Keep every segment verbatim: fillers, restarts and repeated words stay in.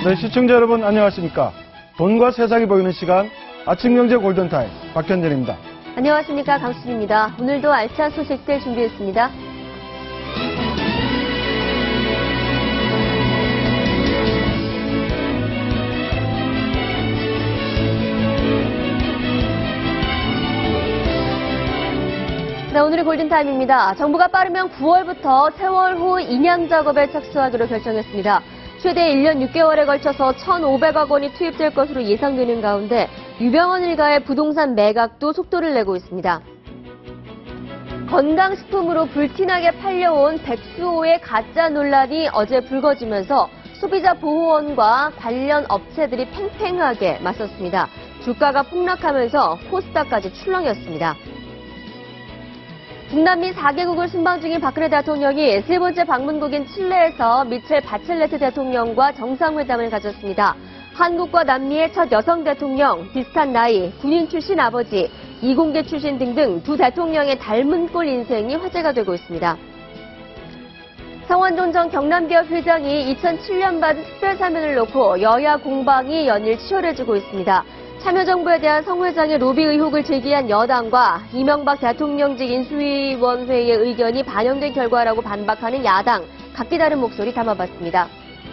네, 시청자 여러분 안녕하십니까. 돈과 세상이 보이는 시간 아침경제 골든타임 박현진입니다. 안녕하십니까. 강수진입니다. 오늘도 알찬 소식들 준비했습니다. 네, 오늘의 골든타임입니다. 정부가 빠르면 구월부터 세월 호 인양 작업에 착수하기로 결정했습니다. 최대 일 년 육 개월에 걸쳐서 천오백억 원이 투입될 것으로 예상되는 가운데 유병헌 일가의 부동산 매각도 속도를 내고 있습니다. 건강식품으로 불티나게 팔려온 백수호의 가짜 논란이 어제 불거지면서 소비자보호원과 관련 업체들이 팽팽하게 맞섰습니다. 주가가 폭락하면서 코스닥까지 출렁였습니다. 중남미 사 개국을 순방 중인 박근혜 대통령이 세 번째 방문국인 칠레에서 미첼 바첼레트 대통령과 정상회담을 가졌습니다. 한국과 남미의 첫 여성 대통령, 비슷한 나이, 군인 출신 아버지, 이공계 출신 등등 두 대통령의 닮은 꼴 인생이 화제가 되고 있습니다. 성완종 전 경남기업 회장이 이천칠 년 받은 특별사면을 놓고 여야 공방이 연일 치열해지고 있습니다. 참여정부에 대한 성 회장의 로비 의혹을 제기한 여당과 이명박 대통령직 인수위원회의 의견이 반영된 결과라고 반박하는 야당, 각기 다른 목소리 담아봤습니다.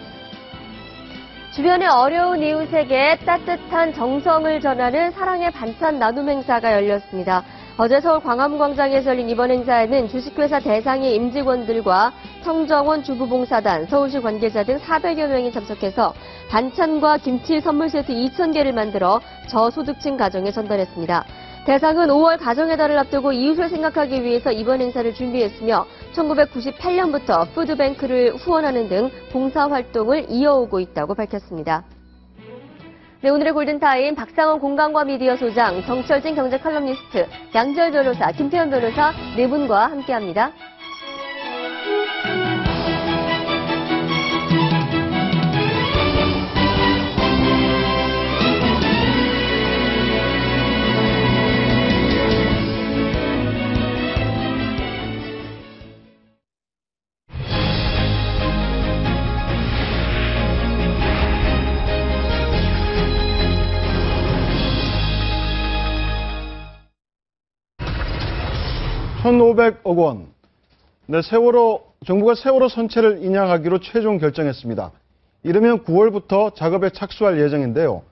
주변의 어려운 이웃에게 따뜻한 정성을 전하는 사랑의 반찬 나눔 행사가 열렸습니다. 어제 서울 광화문광장에서 열린 이번 행사에는 주식회사 대상의 임직원들과 성정원 주부봉사단, 서울시 관계자 등 사백여 명이 참석해서 반찬과 김치 선물 세트 이천 개를 만들어 저소득층 가정에 전달했습니다. 대상은 오월 가정의 달을 앞두고 이웃을 생각하기 위해서 이번 행사를 준비했으며 천구백구십팔 년부터 푸드뱅크를 후원하는 등 봉사활동을 이어오고 있다고 밝혔습니다. 네, 오늘의 골든타임 박상원 공감과 미디어 소장, 정철진 경제 칼럼니스트, 양지열 변호사, 김태현 변호사 네 분과 함께합니다. 천오백억 원. 네, 세월호, 정부가 세월호 선체를 인양하기로 최종 결정했습니다. 이르면 구월부터 작업에 착수할 예정인데요.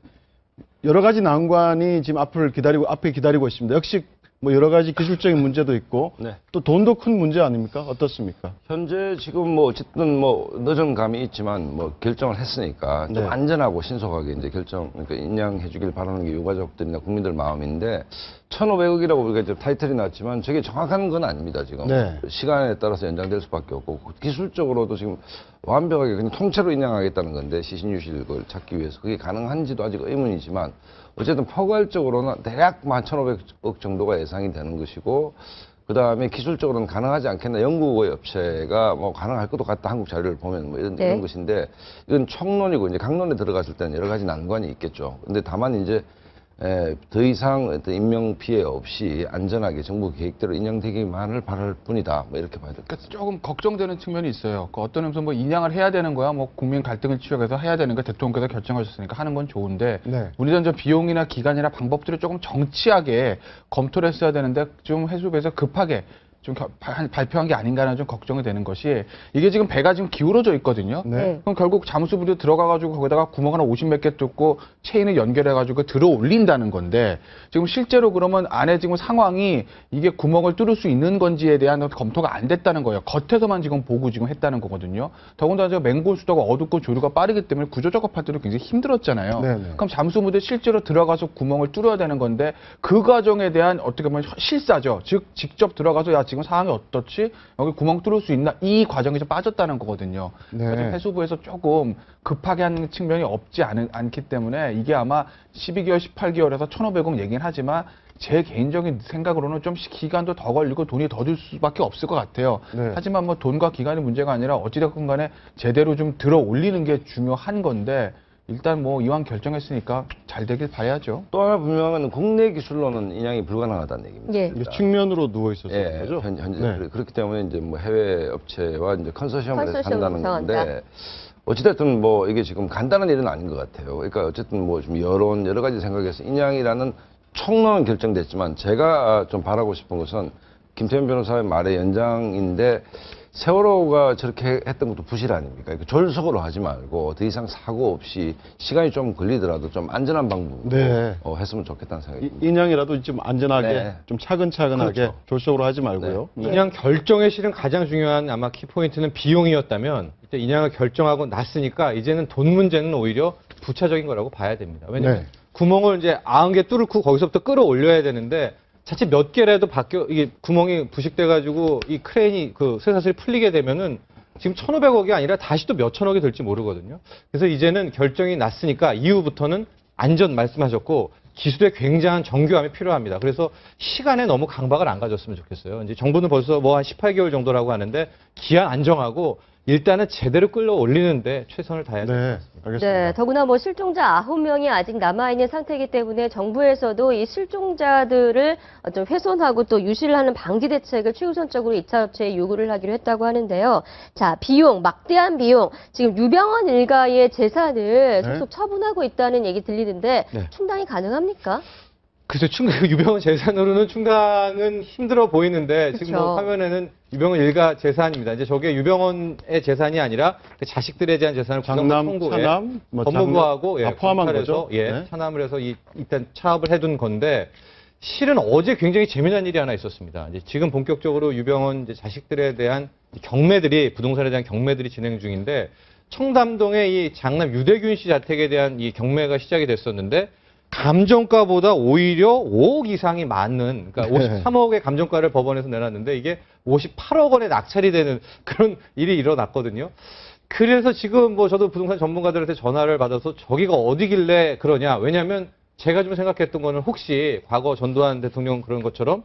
여러 가지 난관이 지금 앞을 기다리고, 앞에 기다리고 있습니다. 역시 뭐 여러 가지 기술적인 문제도 있고, 네. 또 돈도 큰 문제 아닙니까? 어떻습니까? 현재 지금 뭐 어쨌든 뭐 늦은 감이 있지만 뭐 결정을 했으니까 좀 네. 안전하고 신속하게 이제 결정, 그러니까 인양해 주길 바라는 게 유가족들이나 국민들 마음인데, 천오백억이라고 우리가 이제 타이틀이 났지만 저게 정확한 건 아닙니다, 지금. 네. 시간에 따라서 연장될 수밖에 없고, 기술적으로도 지금 완벽하게 그냥 통째로 인양하겠다는 건데, 시신유실을 찾기 위해서. 그게 가능한지도 아직 의문이지만, 어쨌든 포괄적으로는 대략 한 천오백억 정도가 예상이 되는 것이고, 그 다음에 기술적으로는 가능하지 않겠나. 영국의 업체가 뭐 가능할 것도 같다. 한국 자료를 보면 뭐 이런, 네. 이런 것인데, 이건 총론이고, 이제 강론에 들어갔을 때는 여러 가지 난관이 있겠죠. 근데 다만 이제, 에, 더 이상 어떤 인명 피해 없이 안전하게 정부 계획대로 인양되기만을 바랄 뿐이다. 뭐 이렇게 봐야 될것 같습니다. 조금 걱정되는 측면이 있어요. 그 어떤 의미에서 뭐 인양을 해야 되는 거야, 뭐 국민 갈등을 치료해서 해야 되는 거 대통령께서 결정하셨으니까 하는 건 좋은데, 네. 문제는 저 비용이나 기간이나 방법들을 조금 정치하게 검토를 했어야 되는데 좀 해수부에서 급하게 좀 발표한 게 아닌가 하는 좀 걱정이 되는 것이, 이게 지금 배가 지금 기울어져 있거든요. 네. 그럼 결국 잠수부대 들어가가지고 거기다가 구멍 하나 오십 몇 개 뚫고 체인을 연결해가지고 들어 올린다는 건데, 지금 실제로 그러면 안에 지금 상황이 이게 구멍을 뚫을 수 있는 건지에 대한 검토가 안 됐다는 거예요. 겉에서만 지금 보고 지금 했다는 거거든요. 더군다나 지금 맹골 수도가 어둡고 조류가 빠르기 때문에 구조 작업할 때도 굉장히 힘들었잖아요. 네네. 그럼 잠수부대 실제로 들어가서 구멍을 뚫어야 되는 건데, 그 과정에 대한 어떻게 보면 실사죠. 즉 직접 들어가서 야 지금 상황이 어떻지? 여기 구멍 뚫을 수 있나? 이 과정이 좀 빠졌다는 거거든요. 네. 그래서 해수부에서 조금 급하게 하는 측면이 없지 않, 않기 때문에 이게 아마 십이 개월, 십팔 개월에서 천오백억 얘기는 하지만 제 개인적인 생각으로는 좀 기간도 더 걸리고 돈이 더 들 수밖에 없을 것 같아요. 네. 하지만 뭐 돈과 기간의 문제가 아니라 어찌됐건 간에 제대로 좀 들어 올리는 게 중요한 건데, 일단 뭐 이왕 결정했으니까 잘 되길 바라야죠. 또 하나 분명한 국내 기술로는 인양이 불가능하다는 얘기입니다. 예. 이게 측면으로 누워 있었던 예, 거죠. 현- 현재 네. 그렇- 그렇기 때문에 이제 뭐 해외 업체와 이제 컨소시엄을 해서 컨소시엄을 한다는 구성한다. 건데 어찌됐든 뭐 이게 지금 간단한 일은 아닌 것 같아요. 그러니까 어쨌든 뭐 좀 여론 여러 가지 생각에서 인양이라는 총론은 결정됐지만 제가 좀 바라고 싶은 것은 김태현 변호사의 말의 연장인데 세월호가 저렇게 했던 것도 부실 아닙니까? 그러니까 졸속으로 하지 말고 더 이상 사고 없이 시간이 좀 걸리더라도 좀 안전한 방법으로 네. 어, 했으면 좋겠다는 생각이 이- 듭니다. 인양이라도 좀 안전하게, 네. 좀 차근차근하게 그렇죠. 졸속으로 하지 말고요. 네. 인양 결정에 실은 가장 중요한 아마 키포인트는 비용이었다면 이제 인양을 결정하고 났으니까 이제는 돈 문제는 오히려 부차적인 거라고 봐야 됩니다. 왜냐하면 네. 구멍을 이제 아흔 개 뚫고 거기서부터 끌어올려야 되는데 자칫 몇 개라도 바뀌어 이게 구멍이 부식돼 가지고 이 크레인이 그 쇠사슬이 풀리게 되면은 지금 천오백억이 아니라 다시 또 몇천억이 될지 모르거든요. 그래서 이제는 결정이 났으니까 이후부터는 안전 말씀하셨고 기술의 굉장한 정교함이 필요합니다. 그래서 시간에 너무 강박을 안 가졌으면 좋겠어요. 이제 정부는 벌써 뭐 한 십팔 개월 정도라고 하는데 기한 안정하고 일단은 제대로 끌어올리는데 최선을 다해야 됩니다. 네, 알겠습니다. 네, 더구나 뭐 실종자 아홉 명이 아직 남아있는 상태이기 때문에 정부에서도 이 실종자들을 좀 훼손하고 또 유실을 하는 방지 대책을 최우선적으로 이 차 업체에 요구를 하기로 했다고 하는데요. 자, 비용, 막대한 비용. 지금 유병헌 일가의 재산을 네. 속속 처분하고 있다는 얘기 들리는데 네. 충당이 가능합니까? 글쎄, 충당, 유병헌 재산으로는 충당은 힘들어 보이는데, 지금 그쵸. 뭐 화면에는 유병헌 일가 재산입니다. 이제 저게 유병헌의 재산이 아니라 그 자식들에 대한 재산을 장남, 구성부 차남, 뭐 법무부하고 장남, 예, 아, 포함한 검찰에서, 거죠? 예, 네. 차남을 해서 이, 일단 차압을 해둔 건데, 실은 어제 굉장히 재미난 일이 하나 있었습니다. 이제 지금 본격적으로 유병헌 이제 자식들에 대한 경매들이, 부동산에 대한 경매들이 진행 중인데, 청담동의 이 장남 유대균 씨 자택에 대한 이 경매가 시작이 됐었는데, 감정가보다 오히려 오억 이상이 많은, 그러니까 네. 오십삼억의 감정가를 법원에서 내놨는데 이게 오십팔억 원에 낙찰이 되는 그런 일이 일어났거든요. 그래서 지금 뭐 저도 부동산 전문가들한테 전화를 받아서 저기가 어디길래 그러냐. 왜냐하면 제가 좀 생각했던 거는 혹시 과거 전두환 대통령 그런 것처럼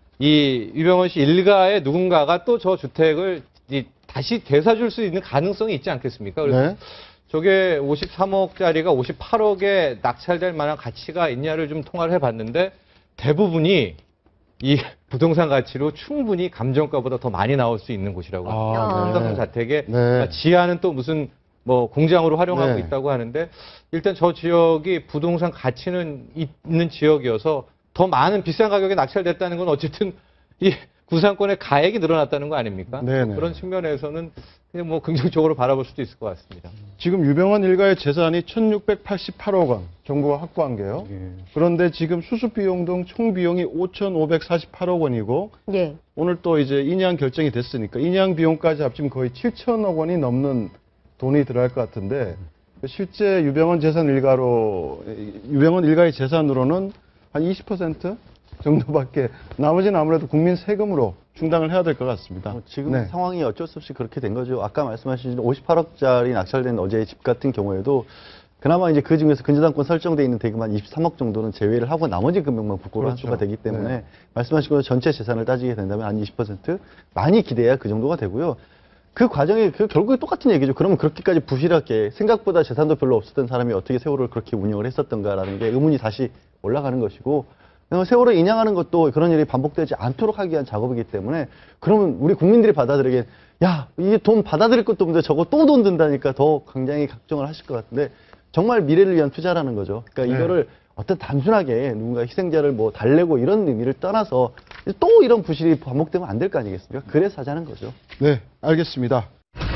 이 유병헌 씨 일가의 누군가가 또 저 주택을 이 다시 되사줄 수 있는 가능성이 있지 않겠습니까? 그래서 네. 저게 오십삼억짜리가 오십팔억에 낙찰될 만한 가치가 있냐를 좀 통화를 해봤는데 대부분이 이 부동산 가치로 충분히 감정가보다 더 많이 나올 수 있는 곳이라고 합니다. 아, 청담동 네. 자택에 네. 지하는 또 무슨 뭐 공장으로 활용하고 네. 있다고 하는데 일단 저 지역이 부동산 가치는 있는 지역이어서 더 많은 비싼 가격에 낙찰됐다는 건 어쨌든 이 구상권의 가액이 늘어났다는 거 아닙니까? 네네. 그런 측면에서는 그냥 뭐 긍정적으로 바라볼 수도 있을 것 같습니다. 지금 유병헌 일가의 재산이 천육백팔십팔억 원 정부가 확보한 게요. 예. 그런데 지금 수습 비용 등 총 비용이 오천오백사십팔억 원이고 예. 오늘 또 이제 인양 결정이 됐으니까 인양 비용까지 합치면 거의 칠천억 원이 넘는 돈이 들어갈 것 같은데 실제 유병헌 재산 일가로 유병헌 일가의 재산으로는 한 이십 퍼센트 정도밖에 나머지는 아무래도 국민 세금으로 충당을 해야 될 것 같습니다. 어, 지금 네. 상황이 어쩔 수 없이 그렇게 된 거죠. 아까 말씀하신 오십팔억짜리 낙찰된 어제의 집 같은 경우에도 그나마 이제 그 중에서 근저당권 설정돼 있는 대금만 이십삼억 정도는 제외를 하고 나머지 금액만 복구를 할 그렇죠. 수가 되기 때문에 네. 말씀하신 것처럼 전체 재산을 따지게 된다면 한 이십 퍼센트 많이 기대해야 그 정도가 되고요. 그 과정이 그 결국에 똑같은 얘기죠. 그러면 그렇게까지 부실하게 생각보다 재산도 별로 없었던 사람이 어떻게 세월호를 그렇게 운영을 했었던가라는 게 의문이 다시 올라가는 것이고 세월호 인양하는 것도 그런 일이 반복되지 않도록 하기 위한 작업이기 때문에 그러면 우리 국민들이 받아들이기엔 야 이게 돈 받아들일 것도 없는데 저거 또 돈 든다니까 더 굉장히 걱정을 하실 것 같은데 정말 미래를 위한 투자라는 거죠. 그러니까 네. 이거를 어떤 단순하게 누군가 희생자를 뭐 달래고 이런 의미를 떠나서 또 이런 부실이 반복되면 안 될 거 아니겠습니까? 그래서 하자는 거죠. 네, 알겠습니다.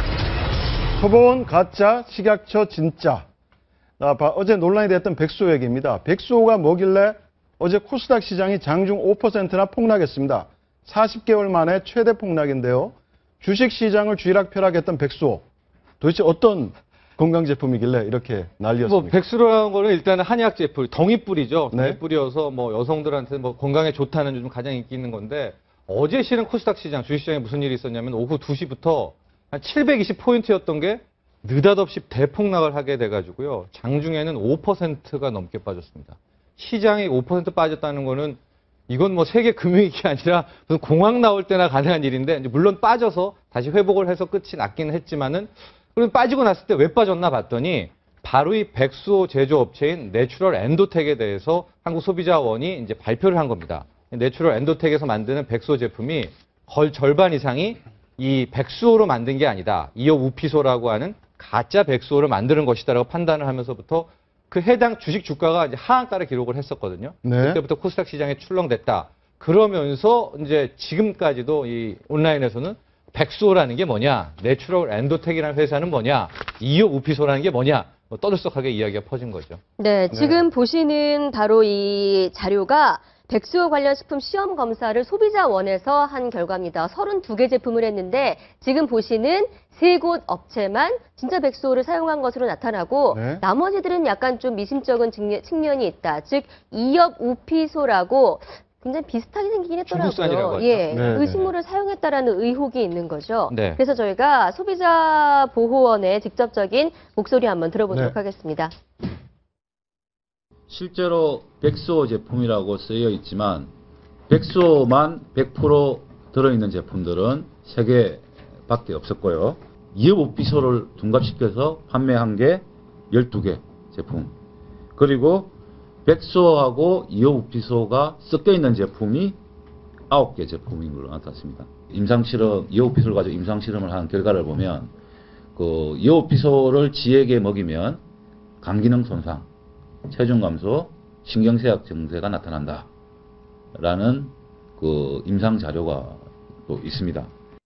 표본 가짜, 식약처 진짜. 아, 바- 어제 논란이 됐던 백수호 얘기입니다. 백수호가 뭐길래 어제 코스닥 시장이 장중 오 퍼센트나 폭락했습니다. 사십 개월 만에 최대 폭락인데요. 주식 시장을 쥐락펴락했던 백수호. 도대체 어떤 건강제품이길래 이렇게 난리였습니까? 뭐 백수로라는 거는 일단은 한약 제품, 덩이뿌리죠. 네. 덩이뿌리여서 뭐 여성들한테 뭐 건강에 좋다는 요즘 가장 인기 있는 건데 어제 실은 코스닥 시장, 주식시장에 무슨 일이 있었냐면 오후 두 시부터 한 칠백이십 포인트였던 게 느닷없이 대폭락을 하게 돼가지고요. 장중에는 오 퍼센트가 넘게 빠졌습니다. 시장이 오 퍼센트 빠졌다는 거는 이건 뭐 세계 금융위기 아니라 무슨 공황 나올 때나 가능한 일인데 이제 물론 빠져서 다시 회복을 해서 끝이 났긴 했지만은 그럼 빠지고 났을 때 왜 빠졌나 봤더니 바로 이 백수호 제조업체인 내추럴 엔도텍에 대해서 한국소비자원이 이제 발표를 한 겁니다. 내추럴 엔도텍에서 만드는 백수호 제품이 거의 절반 이상이 이 백수호로 만든 게 아니다. 이억 우피소라고 하는 가짜 백수호를 만드는 것이다라고 판단을 하면서부터 그 해당 주식 주가가 이제 하한가를 기록을 했었거든요. 네. 그때부터 코스닥 시장에 출렁댔다. 그러면서 이제 지금까지도 이 온라인에서는 백수호라는 게 뭐냐, 내추럴 엔도텍이라는 회사는 뭐냐, 이억 우피소라는 게 뭐냐, 뭐 떠들썩하게 이야기가 퍼진 거죠. 네, 지금 보시는 바로 이 자료가 백수호 관련 식품 시험 검사를 소비자원에서 한 결과입니다. 서른두 개 제품을 했는데 지금 보시는 세 곳 업체만 진짜 백수호를 사용한 것으로 나타나고 네. 나머지들은 약간 좀 미심쩍은 측면- 측면이 있다. 즉 이억 우피소라고 굉장히 비슷하게 생기긴 중국산이라고 했더라고요. 하죠. 예, 네, 의식물을 사용했다라는 의혹이 있는 거죠. 네. 그래서 저희가 소비자보호원의 직접적인 목소리 한번 들어보도록 네. 하겠습니다. 실제로 백수호 제품이라고 쓰여 있지만 백수호만 백 퍼센트 들어있는 제품들은 세 개밖에 없었고요. 이억 우피소를 둔갑시켜서 판매한 게 열두 개 제품. 그리고 백수호하고 이억 우피소가 섞여 있는 제품이 아홉 개 제품인 걸로 나타났습니다. 임상실험, 이억 우피소를 가지고 임상실험을 한 결과를 보면 그 이억 우피소를 쥐에게 먹이면 간기능 손상, 체중 감소, 신경쇠약 증세가 나타난다. 라는 그 임상 자료가 또 있습니다.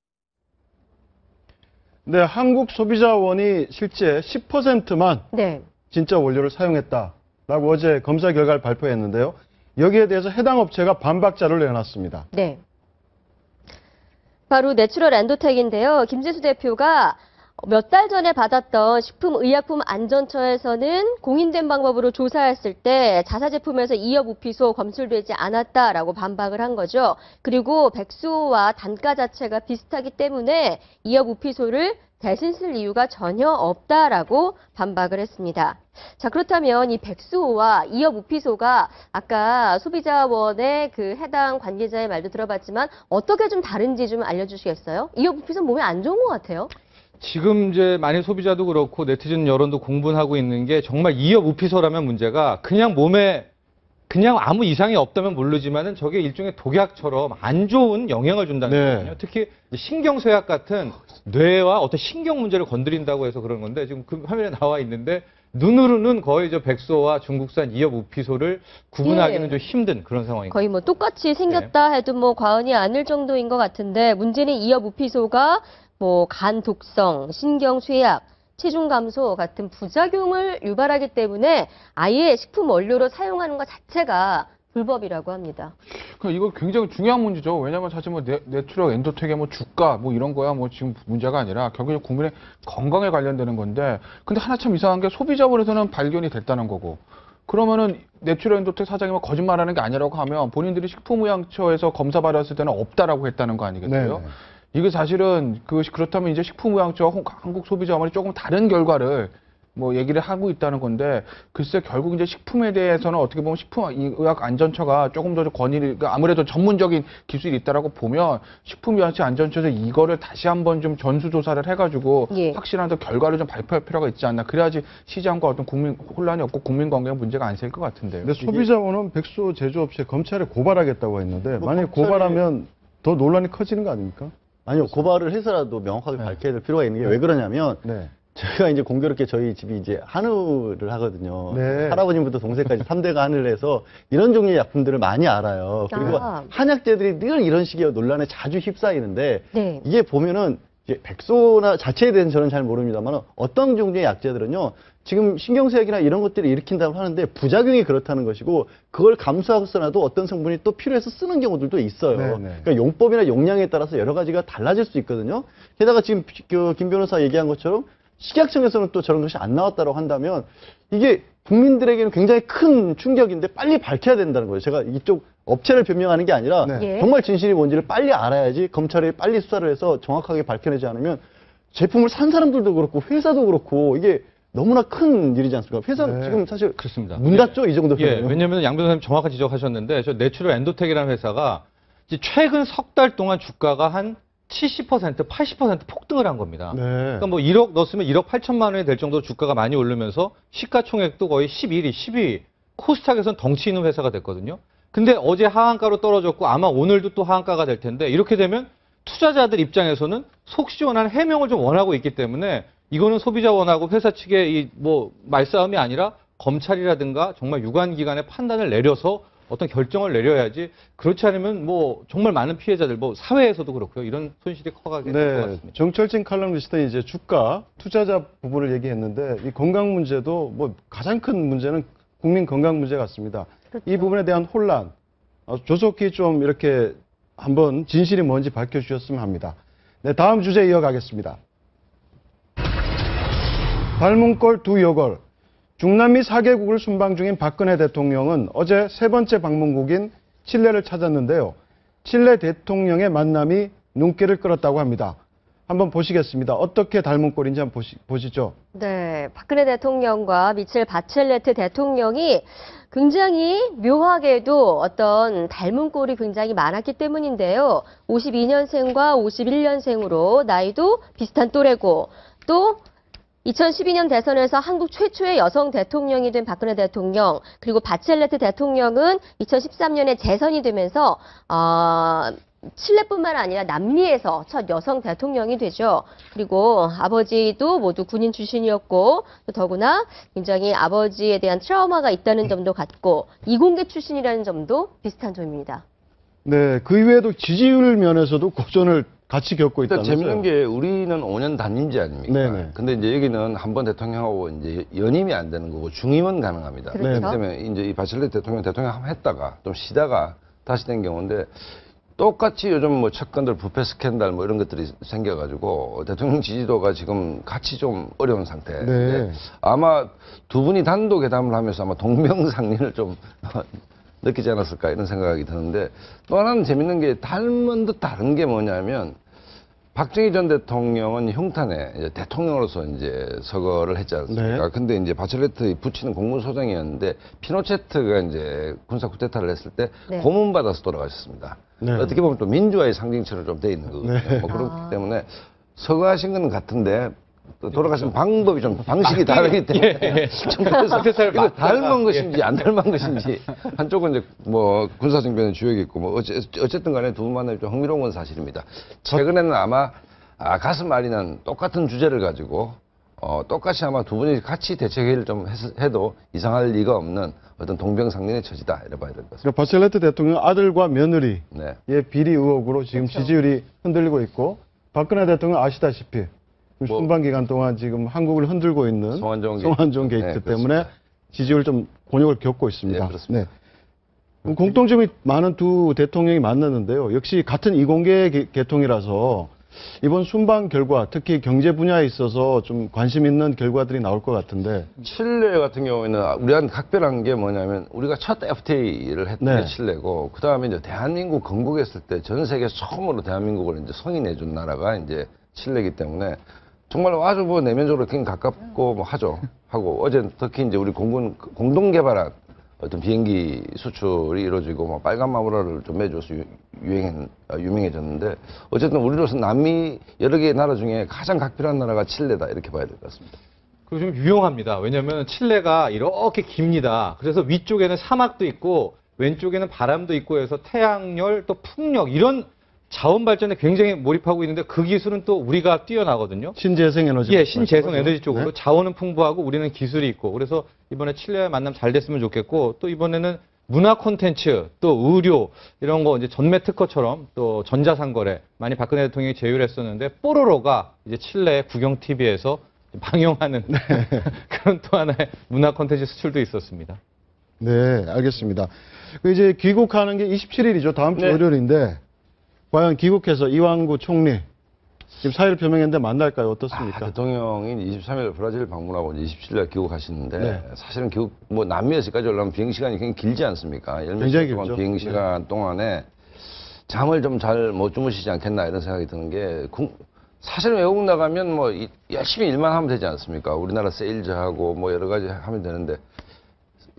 네, 한국소비자원이 실제 십 퍼센트만 네. 진짜 원료를 사용했다라고 어제 검사 결과를 발표했는데요. 여기에 대해서 해당 업체가 반박 자료를 내놨습니다. 네. 바로 내추럴 엔도텍인데요. 김지수 대표가 몇 달 전에 받았던 식품의약품안전처에서는 공인된 방법으로 조사했을 때 자사 제품에서 이억 우피소 검출되지 않았다라고 반박을 한 거죠. 그리고 백수호와 단가 자체가 비슷하기 때문에 이억 우피소를 대신 쓸 이유가 전혀 없다라고 반박을 했습니다. 자, 그렇다면 이 백수호와 이억 우피소가 아까 소비자원의 그 해당 관계자의 말도 들어봤지만 어떻게 좀 다른지 좀 알려주시겠어요? 이억 우피소는 몸에 안 좋은 것 같아요. 지금 이제 많은 소비자도 그렇고 네티즌 여론도 공분하고 있는 게 정말 이억 우피소라면 문제가 그냥 몸에 그냥 아무 이상이 없다면 모르지만은 저게 일종의 독약처럼 안 좋은 영향을 준다는 네. 거거든요. 특히 신경쇠약 같은 뇌와 어떤 신경 문제를 건드린다고 해서 그런 건데 지금 그 화면에 나와 있는데 눈으로는 거의 저 백소와 중국산 이억 우피소를 구분하기는 예. 좀 힘든 그런 상황입니다. 거의 뭐 똑같이 생겼다 해도 뭐 과언이 아닐 정도인 것 같은데 문제는 이억 우피소가 뭐 간 독성, 신경 쇠약, 체중 감소 같은 부작용을 유발하기 때문에 아예 식품 원료로 사용하는 것 자체가 불법이라고 합니다. 그러니까 이거 굉장히 중요한 문제죠. 왜냐하면 사실 뭐 내, 내추럴 엔도텍의 뭐 주가 뭐 이런 거야 뭐 지금 문제가 아니라 결국엔 국민의 건강에 관련되는 건데, 근데 하나 참 이상한 게 소비자원에서는 발견이 됐다는 거고, 그러면은 내추럴 엔도텍 사장이 뭐 거짓말하는 게 아니라고 하면 본인들이 식품의약처에서 검사 받았을 때는 없다라고 했다는 거 아니겠어요? 네. 이게 사실은 그것이 그렇다면 이제 식품의약처와 한국소비자원이 조금 다른 결과를 뭐 얘기를 하고 있다는 건데, 글쎄 결국 이제 식품에 대해서는 어떻게 보면 식품의약안전처가 조금 더 권위를, 아무래도 전문적인 기술이 있다라고 보면 식품의약처안전처에서 이거를 다시 한번 좀 전수조사를 해가지고 예. 확실한 더 결과를 좀 발표할 필요가 있지 않나. 그래야지 시장과 어떤 국민 혼란이 없고 국민 건강에 문제가 안 생길 것 같은데요. 근데 소비자원은 백수 제조업체 검찰에 고발하겠다고 했는데 뭐 만약에 검찰이- 고발하면 더 논란이 커지는 거 아닙니까? 아니요, 고발을 해서라도 명확하게 밝혀야 될 필요가 있는 게 왜 그러냐면 네. 저희가 이제 공교롭게 저희 집이 이제 한우를 하거든요. 네. 할아버님부터 동생까지 삼 대가 한우를 해서 이런 종류의 약품들을 많이 알아요. 그리고 아. 한약재들이 늘 이런 식의 논란에 자주 휩싸이는데 네. 이게 보면은 이제 백소나 자체에 대해서는 저는 잘 모릅니다만 어떤 종류의 약재들은요, 지금 신경쇠약이나 이런 것들을 일으킨다고 하는데 부작용이 그렇다는 것이고, 그걸 감수하고서라도 어떤 성분이 또 필요해서 쓰는 경우들도 있어요. 네네. 그러니까 용법이나 용량에 따라서 여러 가지가 달라질 수 있거든요. 게다가 지금 그 김 변호사 얘기한 것처럼 식약청에서는 또 저런 것이 안 나왔다고 한다면 이게 국민들에게는 굉장히 큰 충격인데 빨리 밝혀야 된다는 거예요. 제가 이쪽 업체를 변명하는 게 아니라 네. 예. 정말 진실이 뭔지를 빨리 알아야지 검찰이 빨리 수사를 해서 정확하게 밝혀내지 않으면 제품을 산 사람들도 그렇고 회사도 그렇고 이게 너무나 큰 일이지 않습니까? 회사 네. 지금 사실 그렇습니다. 문 닫죠, 이 정도면. 예, 왜냐하면 양 변호사님 정확한 지적하셨는데 저 내추럴 엔도텍이라는 회사가 이제 최근 석 달 동안 주가가 한 칠십 퍼센트, 팔십 퍼센트 폭등을 한 겁니다. 네. 그러니까 뭐 일억 넣었으면 일억 팔천만 원이 될 정도로 주가가 많이 오르면서 시가총액도 거의 십일 위, 십 위, 코스닥에서는 덩치 있는 회사가 됐거든요. 근데 어제 하한가로 떨어졌고 아마 오늘도 또 하한가가 될 텐데 이렇게 되면 투자자들 입장에서는 속 시원한 해명을 좀 원하고 있기 때문에 이거는 소비자 원하고 회사 측의 이 뭐 말싸움이 아니라 검찰이라든가 정말 유관기관의 판단을 내려서 어떤 결정을 내려야지 그렇지 않으면 뭐 정말 많은 피해자들 뭐 사회에서도 그렇고요 이런 손실이 커가게 될 것 네, 같습니다. 정철진 칼럼니스트는 이제 주가 투자자 부분을 얘기했는데 이 건강 문제도 뭐 가장 큰 문제는 국민 건강 문제 같습니다. 그렇죠. 이 부분에 대한 혼란 어, 조속히 좀 이렇게 한번 진실이 뭔지 밝혀주셨으면 합니다. 네, 다음 주제 이어가겠습니다. 닮은 꼴 두 여걸. 중남미 사 개국을 순방 중인 박근혜 대통령은 어제 세 번째 방문국인 칠레를 찾았는데요. 칠레 대통령의 만남이 눈길을 끌었다고 합니다. 한번 보시겠습니다. 어떻게 닮은 꼴인지 한번 보시, 보시죠. 네, 박근혜 대통령과 미첼 바첼레트 대통령이 굉장히 묘하게도 어떤 닮은 꼴이 굉장히 많았기 때문인데요. 오십이 년생과 오십일 년생으로 나이도 비슷한 또래고 또 이천십이 년 대선에서 한국 최초의 여성 대통령이 된 박근혜 대통령 그리고 바첼레트 대통령은 이천십삼 년에 재선이 되면서 어, 칠레뿐만 아니라 남미에서 첫 여성 대통령이 되죠. 그리고 아버지도 모두 군인 출신이었고 또 더구나 굉장히 아버지에 대한 트라우마가 있다는 점도 같고 이공계 출신이라는 점도 비슷한 점입니다. 네, 그 이외에도 지지율 면에서도 고전을 같이 겪고 일단 있다면서요. 재밌는 게 우리는 오 년 단임제 아닙니까? 네네. 근데 이제 여기는 한 번 대통령하고 이제 연임이 안 되는 거고 중임은 가능합니다. 그렇죠. 그렇기 때문에 이제 이 바첼레트 대통령 대통령 한번 했다가 좀 쉬다가 다시 된 경우인데 똑같이 요즘 뭐 측근들 부패 스캔들 뭐 이런 것들이 생겨가지고 대통령 지지도가 지금 같이 좀 어려운 상태인데 네. 아마 두 분이 단독 회담을 하면서 아마 동병상련을 좀 느끼지 않았을까 이런 생각이 드는데 또 하나는 재밌는 게 닮은 듯 다른 게 뭐냐면 박정희 전 대통령은 흉탄에 이제 대통령으로서 이제 서거를 했지 않습니까? 네. 근데 이제 바첼레트 부친은 공무소장이었는데 피노체트가 이제 군사 쿠데타를 했을 때 네. 고문 받아서 돌아가셨습니다. 네. 어떻게 보면 또 민주화의 상징처럼 좀 돼 있는 거거든요. 네. 뭐 그렇기 아. 때문에 서거하신 건 같은데 또 돌아가신 방법이 좀 방식이 다르기 때문에 좀 그래서 이거 닮은 것인지 안 닮은 것인지 한쪽은 이제 뭐 군사정변의 주역이 있고 뭐 어째, 어쨌든 간에 두 분 만남이 좀 흥미로운 건 사실입니다. 최근에는 아마 아, 가슴 앓이는 똑같은 주제를 가지고 어, 똑같이 아마 두 분이 같이 대책회의를 좀 했, 해도 이상할 리가 없는 어떤 동병상련의 처지다 이래 봐야 될 것 같습니다. 그러니까 바첼레트 대통령 아들과 며느리의 네. 비리 의혹으로 지금 그렇죠. 지지율이 흔들리고 있고 박근혜 대통령 아시다시피 뭐, 순방 기간 동안 지금 한국을 흔들고 있는 송환종 게이트. 송환종 게이트 네, 때문에 그렇습니다. 지지율 좀 곤욕을 겪고 있습니다. 네, 그렇습니다. 그럼 공통점이 많은 두 대통령이 만났는데요. 역시 같은 이공계 개- 계통이라서 이번 순방 결과, 특히 경제 분야에 있어서 좀 관심 있는 결과들이 나올 것 같은데. 칠레 같은 경우에는 우리한 각별한 게 뭐냐면 우리가 첫 에프티에이를 했던 네. 게 칠레고 그 다음에 이제 대한민국 건국했을 때 전 세계 처음으로 대한민국을 이제 성인해준 나라가 이제 칠레이기 때문에 정말 아주 뭐 내면적으로 굉장히 가깝고 뭐 하죠. 하고 어제 특히 이제 우리 공군 공동 개발한 어떤 비행기 수출이 이루어지고 뭐 빨간 마무라를 좀 매줘서 유- 유행한 아, 유명해졌는데 어쨌든 우리로서 남미 여러 개의 나라 중에 가장 각별한 나라가 칠레다 이렇게 봐야 될 것 같습니다. 그리고 좀 유용합니다. 왜냐하면 칠레가 이렇게 깁니다. 그래서 위쪽에는 사막도 있고 왼쪽에는 바람도 있고 해서 태양열 또 풍력 이런 자원 발전에 굉장히 몰입하고 있는데 그 기술은 또 우리가 뛰어나거든요. 신재생 에너지. 예, 신재생 말씀하죠. 에너지 쪽으로 네. 자원은 풍부하고 우리는 기술이 있고 그래서 이번에 칠레와 만남 잘 됐으면 좋겠고 또 이번에는 문화 콘텐츠 또 의료 이런 거 이제 전매 특허처럼 또 전자상거래 많이 박근혜 대통령이 제휴를 했었는데 뽀로로가 이제 칠레 구경 티비에서 방영하는 네. 그런 또 하나의 문화 콘텐츠 수출도 있었습니다. 네, 알겠습니다. 그 이제 귀국하는 게 이십칠 일이죠. 다음 주 네. 월요일인데 과연 귀국해서 이완구 총리 지금 사의를 표명했는데 만날까요? 어떻습니까? 아, 대통령이 이십삼 일 브라질 방문하고 이제 이십칠 일 귀국하시는데 네. 사실은 귀국 뭐 남미에서까지 올라면 비행 시간이 굉장히 길지 않습니까? 열 굉장히 며칠 동안 길죠. 비행 시간 동안에 잠을 좀 잘 못 주무시지 않겠나 이런 생각이 드는 게 국- 사실 외국 나가면 뭐 이- 열심히 일만 하면 되지 않습니까? 우리나라 세일즈하고 뭐 여러 가지 하면 되는데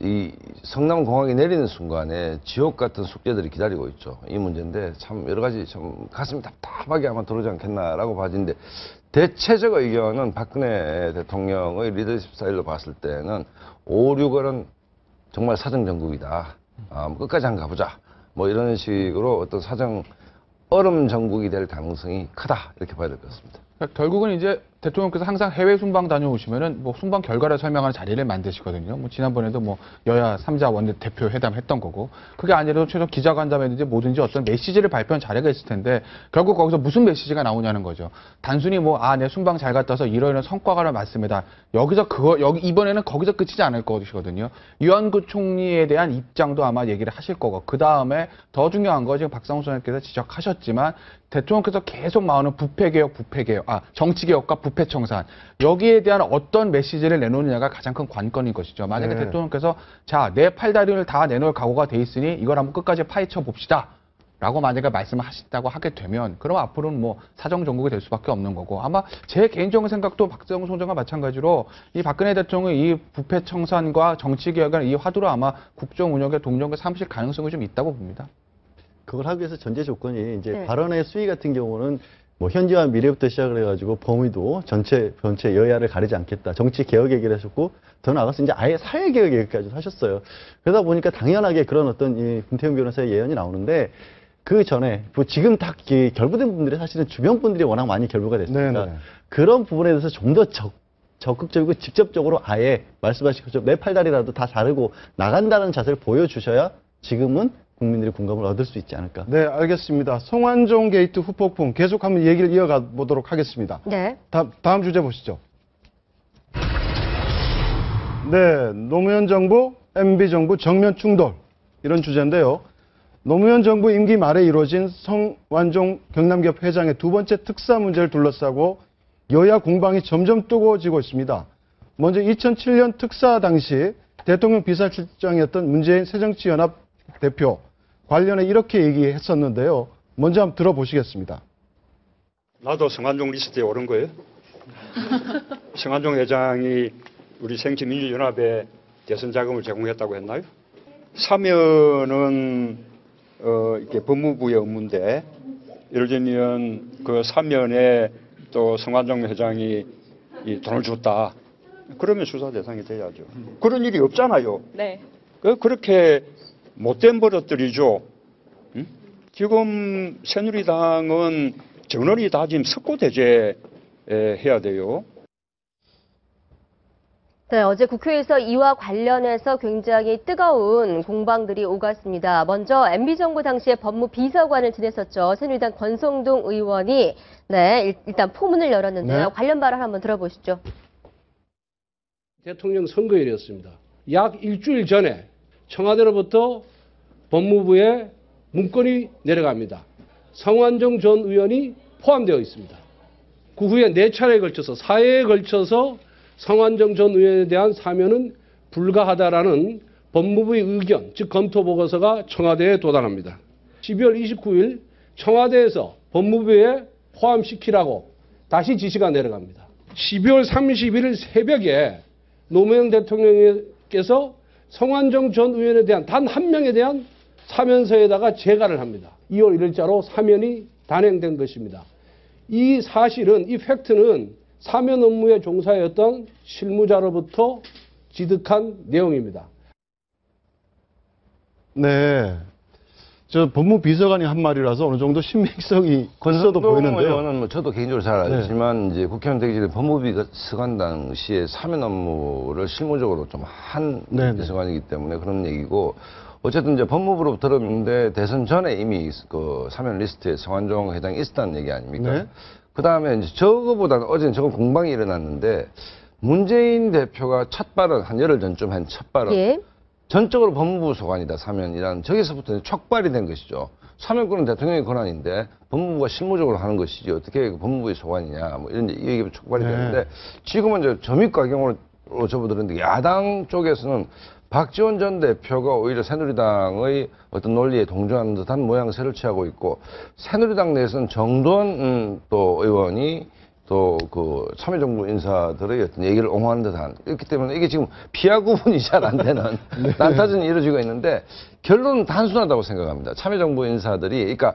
이 성남공항이 내리는 순간에 지옥 같은 숙제들이 기다리고 있죠. 이 문제인데 참 여러 가지 참 가슴이 답답하게 아마 들어오지 않겠나라고 봐지는데 대체적 의견은 박근혜 대통령의 리더십 스타일로 봤을 때는 오, 육월은 정말 사정 정국이다. 아, 뭐 끝까지 한번 가보자. 뭐 이런 식으로 어떤 사정 얼음 정국이 될 가능성이 크다. 이렇게 봐야 될 것 같습니다. 그러니까 결국은 이제 대통령께서 항상 해외 순방 다녀오시면은 뭐 순방 결과를 설명하는 자리를 만드시거든요. 뭐 지난번에도 뭐 여야 삼자 원내 대표 회담 했던 거고 그게 아니라도 최소 기자간담회든지 뭐든지 어떤 메시지를 발표한 자리가 있을 텐데 결국 거기서 무슨 메시지가 나오냐는 거죠. 단순히 뭐 아, 내 순방 잘 갔다 와서 이러이러한 성과가 맞습니다. 여기서 그거 여기 이번에는 거기서 끝이지 않을 것이거든요. 유한구 총리에 대한 입장도 아마 얘기를 하실 거고 그 다음에 더 중요한 거 지금 박상훈 소장님께서 지적하셨지만 대통령께서 계속 나오는 부패개혁, 부패개혁, 아 정치개혁과 부패청산 여기에 대한 어떤 메시지를 내놓느냐가 가장 큰 관건인 것이죠. 만약에 네. 대통령께서 자, 내 팔다리를 다 내놓을 각오가 돼 있으니 이걸 한번 끝까지 파헤쳐 봅시다. 라고 만약에 말씀을 하신다고 하게 되면 그럼 앞으로는 뭐 사정 정국이 될 수밖에 없는 거고 아마 제 개인적인 생각도 박정훈 소장과 마찬가지로 이 박근혜 대통령의 이 부패 청산과 정치 개혁을 이 화두로 아마 국정 운영에 동정을 삼으실 가능성이 좀 있다고 봅니다. 그걸 하기 위해서 전제 조건이 이제 네. 발언의 수위 같은 경우는 뭐 현재와 미래부터 시작을 해가지고 범위도 전체 전체 여야를 가리지 않겠다. 정치 개혁 얘기를 하셨고 더 나아가서 이제 아예 사회 개혁 얘기까지 하셨어요. 그러다 보니까 당연하게 그런 어떤 이 김태훈 변호사의 예언이 나오는데 그 전에 뭐 지금 다 결부된 분들이 사실은 주변 분들이 워낙 많이 결부가 됐습니다. 네네. 그런 부분에 대해서 좀 더 적 적극적이고 직접적으로 아예 말씀하신 것처럼 내 팔다리라도 다 자르고 나간다는 자세를 보여주셔야 지금은 국민들의 공감을 얻을 수 있지 않을까. 네, 알겠습니다. 송환종 게이트 후폭풍 계속 한번 얘기를 이어가 보도록 하겠습니다. 네. 다, 다음 주제 보시죠. 네, 노무현 정부, 엠비 정부 정면 충돌 이런 주제인데요. 노무현 정부 임기 말에 이루어진 성완종 경남기업 회장의 두 번째 특사 문제를 둘러싸고 여야 공방이 점점 뜨거워지고 있습니다. 먼저 이천칠 년 특사 당시 대통령 비서실장이었던 문재인 새정치연합 대표 관련해 이렇게 얘기했었는데요. 먼저 한번 들어보시겠습니다. 나도 성완종 리스트에 오른 거예요. 성완종 회장이 우리 새정치민주연합에 대선 자금을 제공했다고 했나요? 사면은 어, 이렇게 법무부의 업무인데, 예를 들면 그 사면에 또 성완종 회장이 이 돈을 줬다. 그러면 수사 대상이 돼야죠. 그런 일이 없잖아요. 네. 그 그렇게 못된 버릇들이죠. 응? 지금 새누리당은 전원이 다 지금 석고대죄 해야 돼요. 네, 어제 국회에서 이와 관련해서 굉장히 뜨거운 공방들이 오갔습니다. 먼저 엠비 정부 당시에 법무비서관을 지냈었죠. 새누리당 권성동 의원이 네, 일단 포문을 열었는데요. 네. 관련 발언 한번 들어보시죠. 대통령 선거일이었습니다. 약 일주일 전에 청와대로부터 법무부에 문건이 내려갑니다. 성완종 전 의원이 포함되어 있습니다. 그 후에 네 차례에 걸쳐서 사회에 걸쳐서 성완종 전 의원에 대한 사면은 불가하다라는 법무부의 의견, 즉 검토 보고서가 청와대에 도달합니다. 십이월 이십구일 청와대에서 법무부에 포함시키라고 다시 지시가 내려갑니다. 십이월 삼십일 새벽에 노무현 대통령께서 성완종 전 의원에 대한 단 한 명에 대한 사면서에다가 재가를 합니다. 이월 일일자로 사면이 단행된 것입니다. 이 사실은, 이 팩트는 사면 업무에 종사했던 실무자로부터 지득한 내용입니다. 네. 저 법무비서관이 한 말이라서 어느 정도 신빙성이 있어도 보이는데요. 의원은 뭐 저도 개인적으로 잘 알지만 네. 이제 국회의원 되기 전에 법무비서관 당시에 사면 업무를 실무적으로 좀 한 비서관이기 때문에 그런 얘기고 어쨌든 이제 법무부로 들었는데 대선 전에 이미 그 사면 리스트에 성완종 회장이 있었다는 얘기 아닙니까? 네. 그 다음에 이제 저거보다는 어제는 저거 공방이 일어났는데 문재인 대표가 첫 발언, 한 열흘 전쯤 한 첫 발언. 예. 전적으로 법무부 소관이다, 사면이란. 저기서부터 촉발이 된 것이죠. 사면권은 대통령의 권한인데 법무부가 실무적으로 하는 것이지 어떻게 법무부의 소관이냐, 뭐 이런 얘기가 촉발이 네. 되는데 지금은 이제 점입가경으로 접어들었는데 야당 쪽에서는 박지원 전 대표가 오히려 새누리당의 어떤 논리에 동조하는 듯한 모양새를 취하고 있고 새누리당 내에서는 정도원 음, 또 의원이 또 그 참여정부 인사들의 어떤 얘기를 옹호하는 듯한 이렇기 때문에 이게 지금 피하 구분이 잘 안 되는 난타전이 이루어지고 있는데 결론은 단순하다고 생각합니다. 참여정부 인사들이 그러니까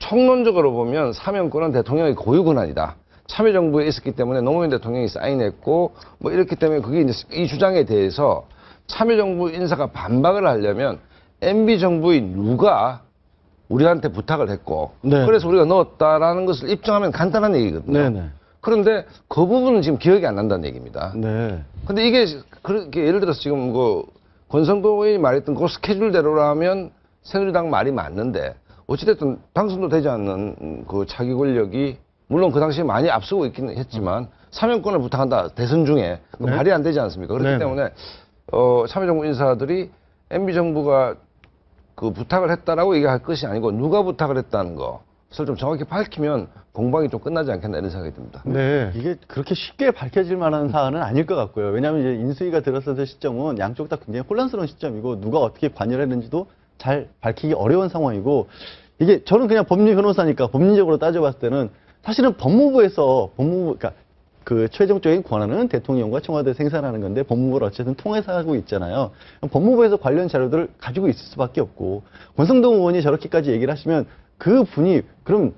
총론적으로 보면 사면권은 대통령의 고유 권한이다. 참여정부에 있었기 때문에 노무현 대통령이 사인했고 뭐 이렇기 때문에 그게 이제 이 주장에 대해서 참여정부 인사가 반박을 하려면 엠비 정부의 누가 우리한테 부탁을 했고 네. 그래서 우리가 넣었다라는 것을 입증하면 간단한 얘기거든요. 네네. 그런데 그 부분은 지금 기억이 안 난다는 얘기입니다. 네. 근데 이게 그렇게 예를 들어서 지금 그 권성동 의원이 말했던 그 스케줄대로라면 새누리당 말이 맞는데 어찌됐든 당선도 되지 않는 그 차기 권력이 물론 그 당시에 많이 앞서고 있기는 했지만 사면권을 부탁한다 대선 중에 그 네. 말이 안 되지 않습니까? 그렇기 네네. 때문에 어, 참여정부 인사들이 엠비 정부가 그 부탁을 했다라고 얘기할 것이 아니고 누가 부탁을 했다는 것을 좀 정확히 밝히면 공방이 좀 끝나지 않겠나 이런 생각이 듭니다. 네. 이게 그렇게 쉽게 밝혀질 만한 사안은 아닐 것 같고요. 왜냐하면 이제 인수위가 들었을 시점은 양쪽 다 굉장히 혼란스러운 시점이고 누가 어떻게 관여를 했는지도 잘 밝히기 어려운 상황이고 이게 저는 그냥 법률 변호사니까 법리적으로 따져봤을 때는 사실은 법무부에서 법무부 그러니까 그 최종적인 권한은 대통령과 청와대 생산하는 건데 법무부를 어쨌든 통해서 하고 있잖아요. 법무부에서 관련 자료들을 가지고 있을 수밖에 없고 권성동 의원이 저렇게까지 얘기를 하시면 그 분이 그럼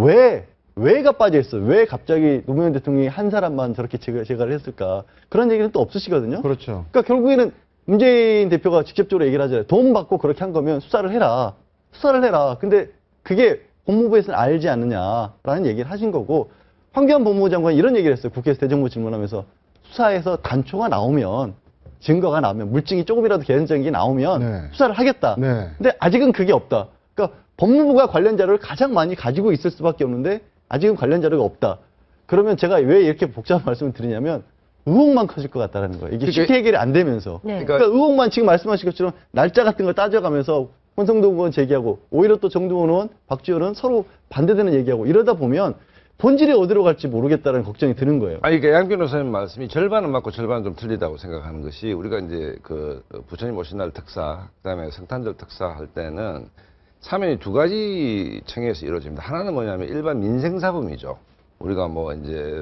왜 왜가 빠져 있어? 왜 갑자기 노무현 대통령이 한 사람만 저렇게 제가, 제가를 했을까? 그런 얘기는 또 없으시거든요. 그렇죠. 그러니까 결국에는 문재인 대표가 직접적으로 얘기를 하잖아요. 돈 받고 그렇게 한 거면 수사를 해라. 수사를 해라. 근데 그게 법무부에서는 알지 않느냐라는 얘기를 하신 거고 황교안 법무부 장관이 이런 얘기를 했어요. 국회에서 대정부 질문하면서 수사에서 단초가 나오면 증거가 나오면 물증이 조금이라도 개연적인 게 나오면 네. 수사를 하겠다. 네. 근데 아직은 그게 없다. 그러니까 법무부가 관련 자료를 가장 많이 가지고 있을 수밖에 없는데 아직은 관련 자료가 없다. 그러면 제가 왜 이렇게 복잡한 말씀을 드리냐면 의혹만 커질 것 같다는 거예요. 이게 쉽게 해결이 안 되면서. 네. 그러니까 의혹만 지금 말씀하신 것처럼 날짜 같은 걸 따져가면서 권성동 의원 제기하고 오히려 또 정두원 의원, 박지원은 서로 반대되는 얘기하고 이러다 보면 본질이 어디로 갈지 모르겠다는 걱정이 드는 거예요. 아니, 그러니까 양 변호사님 말씀이 절반은 맞고 절반은 좀 틀리다고 생각하는 것이 우리가 이제 그 부처님 오신 날 특사, 그다음에 성탄절 특사 할 때는 사면이 두 가지 청에서 이루어집니다. 하나는 뭐냐면 일반 민생사범이죠. 우리가 뭐 이제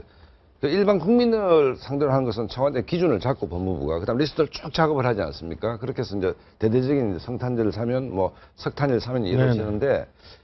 일반 국민을 상대로 하는 것은 청와대 기준을 잡고 법무부가 그다음 리스트를 쭉 작업을 하지 않습니까? 그렇게 해서 이제 대대적인 성탄절 사면, 뭐 석탄일 사면이 이루어지는데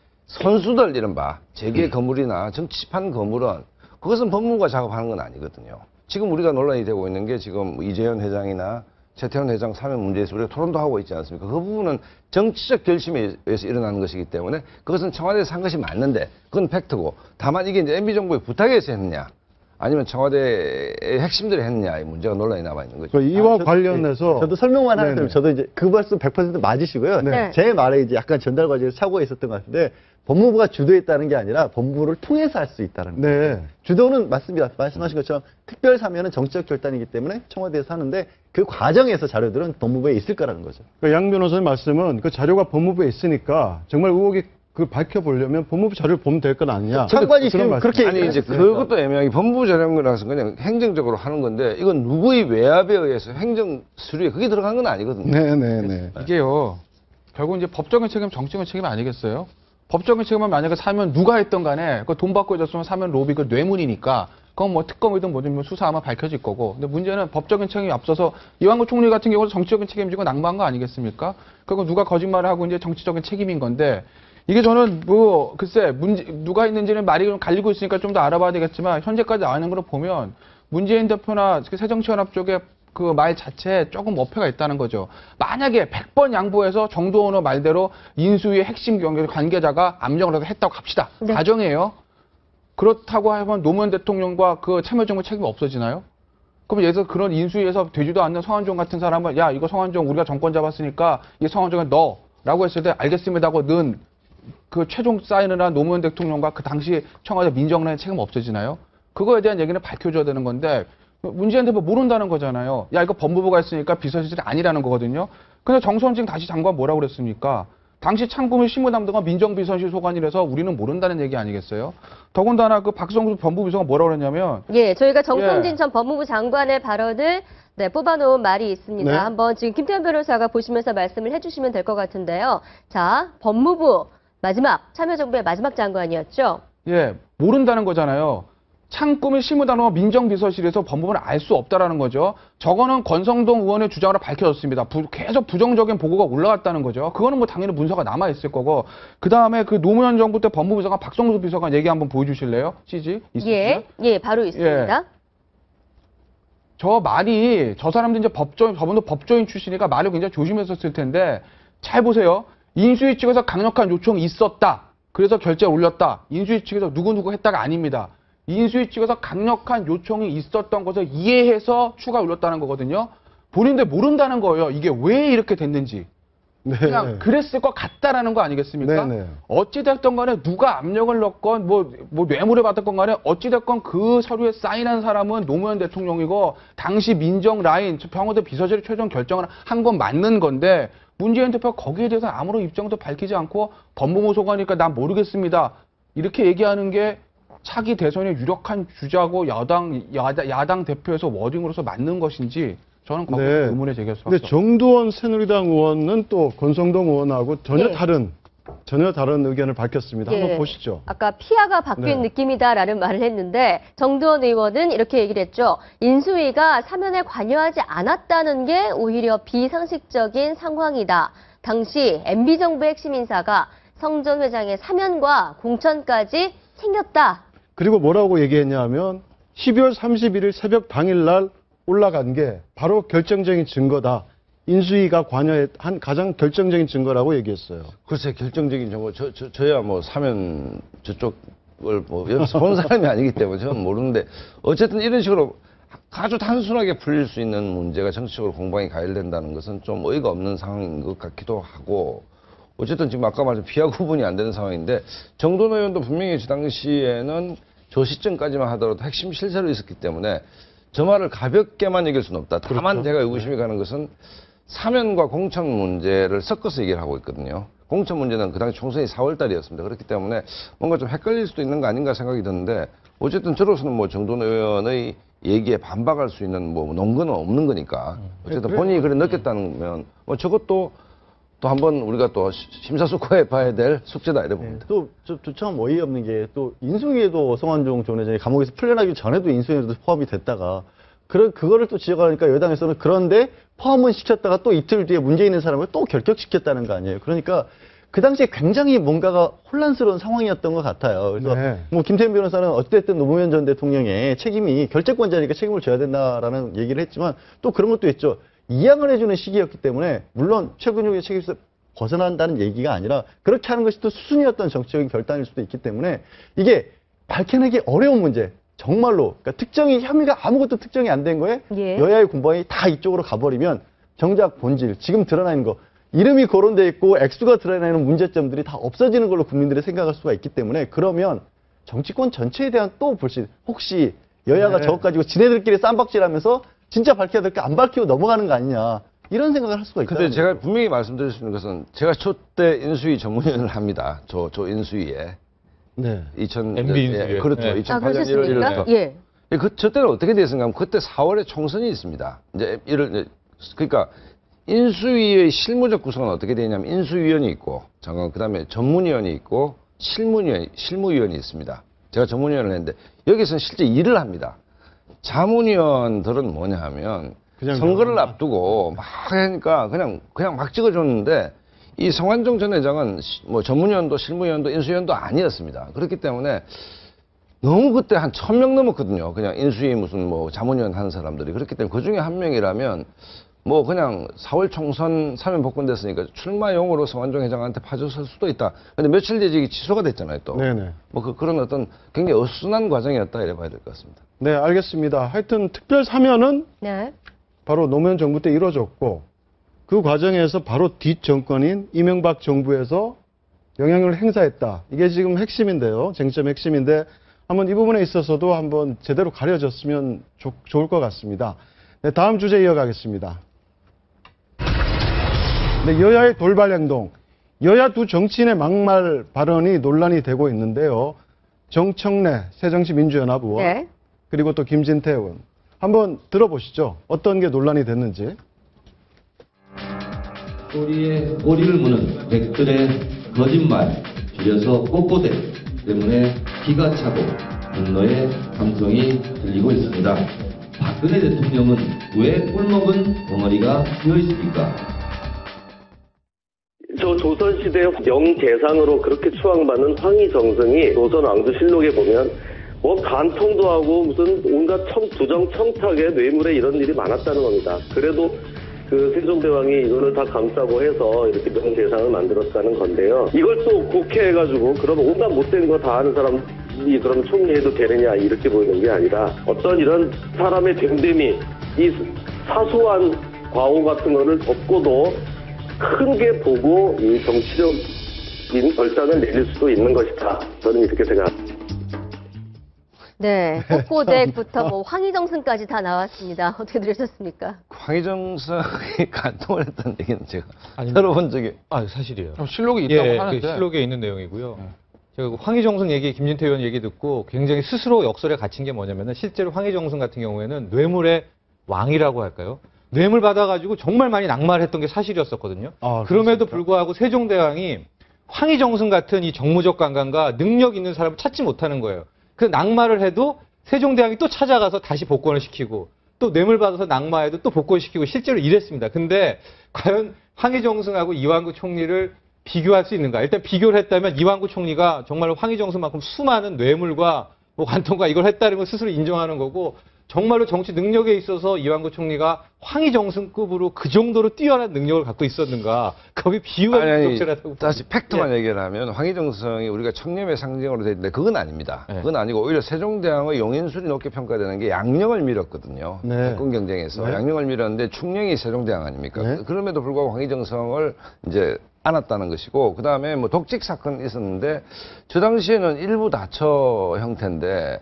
선수들 이른바 재계 거물이나 정치판 거물은 그것은 법무부가 작업하는 건 아니거든요. 지금 우리가 논란이 되고 있는 게 지금 이재현 회장이나 최태원 회장 사면 문제에서 우리가 토론도 하고 있지 않습니까? 그 부분은 정치적 결심에 의해서 일어나는 것이기 때문에 그것은 청와대에서 한 것이 맞는데 그건 팩트고 다만 이게 이제 엠비 정부의 부탁에 의해서 했느냐 아니면 청와대의 핵심들이 했느냐 이 문제가 논란이 남아 있는 거죠. 이와 아, 저, 관련해서 저도 설명만 네네. 하겠습니다. 저도 이제 그 말씀 백 퍼센트 맞으시고요. 네. 제 말에 이제 약간 전달 과정에서 착오가 있었던 것 같은데 법무부가 주도했다는 게 아니라 법무부를 통해서 할 수 있다는 거예요. 네. 주도는 맞습니다. 말씀하신 것처럼 특별 사면은 정치적 결단이기 때문에 청와대에서 하는데 그 과정에서 자료들은 법무부에 있을 거라는 거죠. 그러니까 양 변호사님 말씀은 그 자료가 법무부에 있으니까 정말 의혹이 그 밝혀보려면 법무부 자료를 보면 될 건 아니냐. 장관이 그런 지금 말씀. 그렇게 아니 이제 그것도 애매하게 법무부 자료라서 그냥 행정적으로 하는 건데 이건 누구의 외압에 의해서 행정 수류에 그게 들어간 건 아니거든요. 네네네. 이게요. 결국 이제 법적인 책임, 정치적인 책임 아니겠어요? 법적인 책임은 만약에 사면 누가 했던 간에 그 돈 받고 해줬으면 사면 로비 그 뇌물이니까 그건 뭐 특검이든 뭐든 뭐 수사하면 밝혀질 거고. 근데 문제는 법적인 책임이 앞서서 이완구 총리 같은 경우는 정치적인 책임지고 낭비한 거 아니겠습니까? 그거 누가 거짓말을 하고 이제 정치적인 책임인 건데 이게 저는 뭐 글쎄 문제 누가 있는지는 말이 좀 갈리고 있으니까 좀 더 알아봐야 되겠지만 현재까지 나오는 걸로 보면 문재인 대표나 새정치연합 쪽에 그 말 자체에 조금 어폐가 있다는 거죠. 만약에 백 번 양보해서 정도원 의원 말대로 인수위의 핵심 경계 관계자가 압력을 해서 했다고 합시다. 네. 가정이에요. 그렇다고 하면 노무현 대통령과 그 참여정부 책임이 없어지나요? 그럼 예를 들어 그런 인수위에서 되지도 않는 성한종 같은 사람은 야 이거 성한종 우리가 정권 잡았으니까 이 성한종에 넣어라고 했을 때 알겠습니다 하고 넣은 그 최종 사인을 한 노무현 대통령과 그 당시 청와대 민정란의 책임 없어지나요? 그거에 대한 얘기는 밝혀줘야 되는 건데 문재인 대표 모른다는 거잖아요. 야 이거 법무부가 했으니까 비서실이 아니라는 거거든요. 근데 정선진 다시 장관 뭐라고 그랬습니까? 당시 창구민 신무담당은 민정비서실 소관이라서 우리는 모른다는 얘기 아니겠어요? 더군다나 그 박성수 법무부비서가 뭐라고 그랬냐면 예, 저희가 정성진 예. 전 법무부 장관의 발언을 네, 뽑아놓은 말이 있습니다. 네. 한번 지금 김태현 변호사가 보시면서 말씀을 해주시면 될 것 같은데요. 자, 법무부 마지막 참여정부의 마지막 장관이었죠. 예 모른다는 거잖아요. 창구 및 실무단과 민정비서실에서 법무부는 알 수 없다라는 거죠. 저거는 권성동 의원의 주장으로 밝혀졌습니다. 부, 계속 부정적인 보고가 올라왔다는 거죠. 그거는 뭐 당연히 문서가 남아 있을 거고. 그 다음에 그 노무현 정부 때 법무부장관 박성수 비서관 얘기 한번 보여주실래요? 씨지 있으시죠? 예, 예, 바로 있습니다. 예. 저 말이 저 사람들 이제 법조인, 저분도 법조인 출신이니까 말을 굉장히 조심했었을 텐데 잘 보세요. 인수위 측에서 강력한 요청이 있었다. 그래서 결재를 올렸다. 인수위 측에서 누구누구 했다가 아닙니다. 인수위 측에서 강력한 요청이 있었던 것을 이해해서 추가 올렸다는 거거든요. 본인들 모른다는 거예요. 이게 왜 이렇게 됐는지. 네. 그냥 그랬을 것 같다라는 거 아니겠습니까? 네, 네. 어찌됐든 간에 누가 압력을 넣건 뭐, 뭐 뇌물을 받았건 간에 어찌됐건 그 서류에 사인한 사람은 노무현 대통령이고 당시 민정 라인, 병원대 비서실이 최종 결정을 한 건 맞는 건데 문재인 대표가 거기에 대해서 아무런 입장도 밝히지 않고 법무부 소관이니까 난 모르겠습니다. 이렇게 얘기하는 게 차기 대선의 유력한 주자고 야당, 야당, 야당 대표에서 워딩으로서 맞는 것인지 저는 거기에 네. 의문을 제기할 수밖에 근데 정두원 새누리당 의원은 또 권성동 의원하고 전혀 네. 다른 전혀 다른 의견을 밝혔습니다. 예. 한번 보시죠. 아까 피아가 바뀐 네. 느낌이다라는 말을 했는데 정두원 의원은 이렇게 얘기를 했죠. 인수위가 사면에 관여하지 않았다는 게 오히려 비상식적인 상황이다. 당시 엠비 정부의 핵심 인사가 성 전 회장의 사면과 공천까지 챙겼다. 그리고 뭐라고 얘기했냐면 십이월 삼십일일 새벽 당일날 올라간 게 바로 결정적인 증거다. 인수위가 관여한 가장 결정적인 증거라고 얘기했어요. 글쎄, 결정적인 정보, 저, 저, 저야 뭐 사면 저쪽을 뭐 여기서 본 사람이 아니기 때문에 저는 모르는데 어쨌든 이런 식으로 아주 단순하게 풀릴 수 있는 문제가 정치적으로 공방이 가열된다는 것은 좀 어이가 없는 상황인 것 같기도 하고 어쨌든 지금 아까 말한 비하 구분이 안 되는 상황인데 정돈 의원도 분명히 그 당시에는 저 시점까지만 하더라도 핵심 실세로 있었기 때문에 저 말을 가볍게만 얘기할 수는 없다. 다만 그렇죠. 제가 의구심이 가는 것은 사면과 공천 문제를 섞어서 얘기를 하고 있거든요. 공천 문제는 그 당시 총선이 사월 달이었습니다. 그렇기 때문에 뭔가 좀 헷갈릴 수도 있는 거 아닌가 생각이 드는데 어쨌든 저로서는 뭐 정돈 의원의 얘기에 반박할 수 있는 뭐 논거는 없는 거니까 어쨌든 본인이 그래 느꼈다면 뭐 저것도 또 한번 우리가 또 심사숙고해 봐야 될 숙제다 이래 봅니다. 네, 또, 저, 저 참 어이없는 게, 또, 인수위에도 성완종 전 회장이 감옥에서 풀려나기 전에도 인수위에도 포함이 됐다가, 그, 그거를 또 지적하니까 여당에서는 그런데 포함은 시켰다가 또 이틀 뒤에 문제 있는 사람을 또 결격시켰다는 거 아니에요. 그러니까 그 당시에 굉장히 뭔가가 혼란스러운 상황이었던 것 같아요. 그래서 네. 뭐 김태현 변호사는 어쨌든 노무현 전 대통령의 책임이 결재권자니까 책임을 져야 된다라는 얘기를 했지만 또 그런 것도 있죠. 이양을 해주는 시기였기 때문에 물론 최근용의 책임에서 벗어난다는 얘기가 아니라 그렇게 하는 것이 또 수순이었던 정치적인 결단일 수도 있기 때문에 이게 밝혀내기 어려운 문제. 정말로 그러니까 특정이 혐의가 아무것도 특정이 안 된 거에 예. 여야의 공방이 다 이쪽으로 가버리면 정작 본질 지금 드러나 있는 거 이름이 거론돼 있고 액수가 드러나 있는 문제점들이 다 없어지는 걸로 국민들이 생각할 수가 있기 때문에 그러면 정치권 전체에 대한 또 불신 혹시 여야가 네. 저것 가지고 지네들끼리 쌈박질하면서 진짜 밝혀야 될 거 안 밝히고 넘어가는 거 아니냐 이런 생각을 할 수가 있다. 근데 제가 분명히 말씀드릴 수 있는 것은 제가 초 때 인수위 전문위원을 합니다. 저, 저 인수위에. 네. 이천 엠비 인수위에. 예, 그렇죠. 네. 아, 이천팔 년 일월 그러셨습니까? 일일부터. 예. 예, 그, 저 때는 어떻게 됐었냐 하면 그때 사월에 총선이 있습니다. 이제 이를, 그러니까 인수위의 실무적 구성은 어떻게 되냐면 인수위원이 있고, 잠깐, 그 다음에 전문위원이 있고, 실무위원, 실무위원이 있습니다. 제가 전문위원을 했는데, 여기서는 실제 일을 합니다. 자문위원들은 뭐냐 하면, 그냥 선거를 그냥 앞두고 막 하니까 그냥, 그냥 막 찍어줬는데, 이 성완종 전 회장은 시- 뭐 전문위원도 실무위원도 인수위원도 아니었습니다. 그렇기 때문에 너무 그때 한 천 명 넘었거든요. 그냥 인수위 무슨 뭐 자문위원 하는 사람들이. 그렇기 때문에 그 중에 한 명이라면 뭐 그냥 사월 총선 사면 복권됐으니까 출마용으로 성완종 회장한테 파줬을 수도 있다. 근데 며칠 뒤에 이게 취소가 됐잖아요, 또. 네네. 뭐 그, 그런 어떤 굉장히 어수선한 과정이었다 이래 봐야 될 것 같습니다. 네, 알겠습니다. 하여튼 특별 사면은 네. 바로 노무현 정부 때 이루어졌고 그 과정에서 바로 뒷 정권인 이명박 정부에서 영향력을 행사했다. 이게 지금 핵심인데요. 쟁점 핵심인데 한번 이 부분에 있어서도 한번 제대로 가려졌으면 좋, 좋을 것 같습니다. 네, 다음 주제 이어가겠습니다. 네, 여야의 돌발 행동. 여야 두 정치인의 막말 발언이 논란이 되고 있는데요. 정청래 새정치민주연합 의원 네. 그리고 또 김진태 의원. 한번 들어보시죠. 어떤 게 논란이 됐는지. 꼬리에 꼬리를 무는 백들의 거짓말, 줄여서 꼬꼬대 때문에 기가 차고 분노의 감성이 들리고 있습니다. 박근혜 대통령은 왜 꿀먹은 벙어리가 되어 있습니까? 저 조선시대 명재상으로 그렇게 추앙받는 황희정승이 조선왕조실록에 보면 뭐 간통도 하고 무슨 온갖 청, 부정청탁에 뇌물에 이런 일이 많았다는 겁니다. 그래도 그 세종대왕이 이거를 다 감싸고 해서 이렇게 명재상을 만들었다는 건데요. 이걸 또 곡해해가지고 그러면 온갖 못된 거 다 하는 사람이 그럼 총리해도 되느냐 이렇게 보이는 게 아니라 어떤 이런 사람의 됨됨이 이 사소한 과오 같은 거를 덮고도 큰 게 보고 이 정치적인 결단을 내릴 수도 있는 것이다. 저는 이렇게 생각합니다. 네, 꽃고댁부터 뭐 황희정승까지 다 나왔습니다. 어떻게 들으셨습니까? 황희정승이 간통을 했다는 얘기는 제가 아니, 들어본 적이 아 사실이에요. 어, 실록이 있다고 예, 하는데. 그 실록에 있는 내용이고요. 네. 제가 그 황희정승 얘기, 김진태 의원 얘기 듣고 굉장히 스스로 역설에 갇힌 게 뭐냐면은 실제로 황희정승 같은 경우에는 뇌물의 왕이라고 할까요? 뇌물 받아가지고 정말 많이 낙마를 했던 게 사실이었었거든요. 아, 그럼에도 불구하고 세종대왕이 황희정승 같은 이 정무적 강간과 능력 있는 사람을 찾지 못하는 거예요. 그 낙마를 해도 세종대왕이 또 찾아가서 다시 복권을 시키고 또 뇌물 받아서 낙마해도 또 복권시키고 실제로 이랬습니다. 근데 과연 황희정승하고 이완구 총리를 비교할 수 있는가? 일단 비교를 했다면 이완구 총리가 정말로 황희정승만큼 수많은 뇌물과 뭐 관통과 이걸 했다는 걸 스스로 인정하는 거고 정말로 정치 능력에 있어서 이완구 총리가 황희정승급으로 그 정도로 뛰어난 능력을 갖고 있었는가? 거기 비유가 아니, 아니, 부적절하다고 다시 팩트만 예. 얘기를 하면 황희정승이 우리가 청렴의 상징으로 돼 있는데 그건 아닙니다. 네. 그건 아니고 오히려 세종대왕의 용인술이 높게 평가되는 게 양령을 밀었거든요. 네. 대권 경쟁에서 네. 양령을 밀었는데 충령이 세종대왕 아닙니까? 네. 그럼에도 불구하고 황희정승을 이제 안았다는 것이고 그 다음에 뭐 독직 사건이 있었는데 저 당시에는 일부 다처 형태인데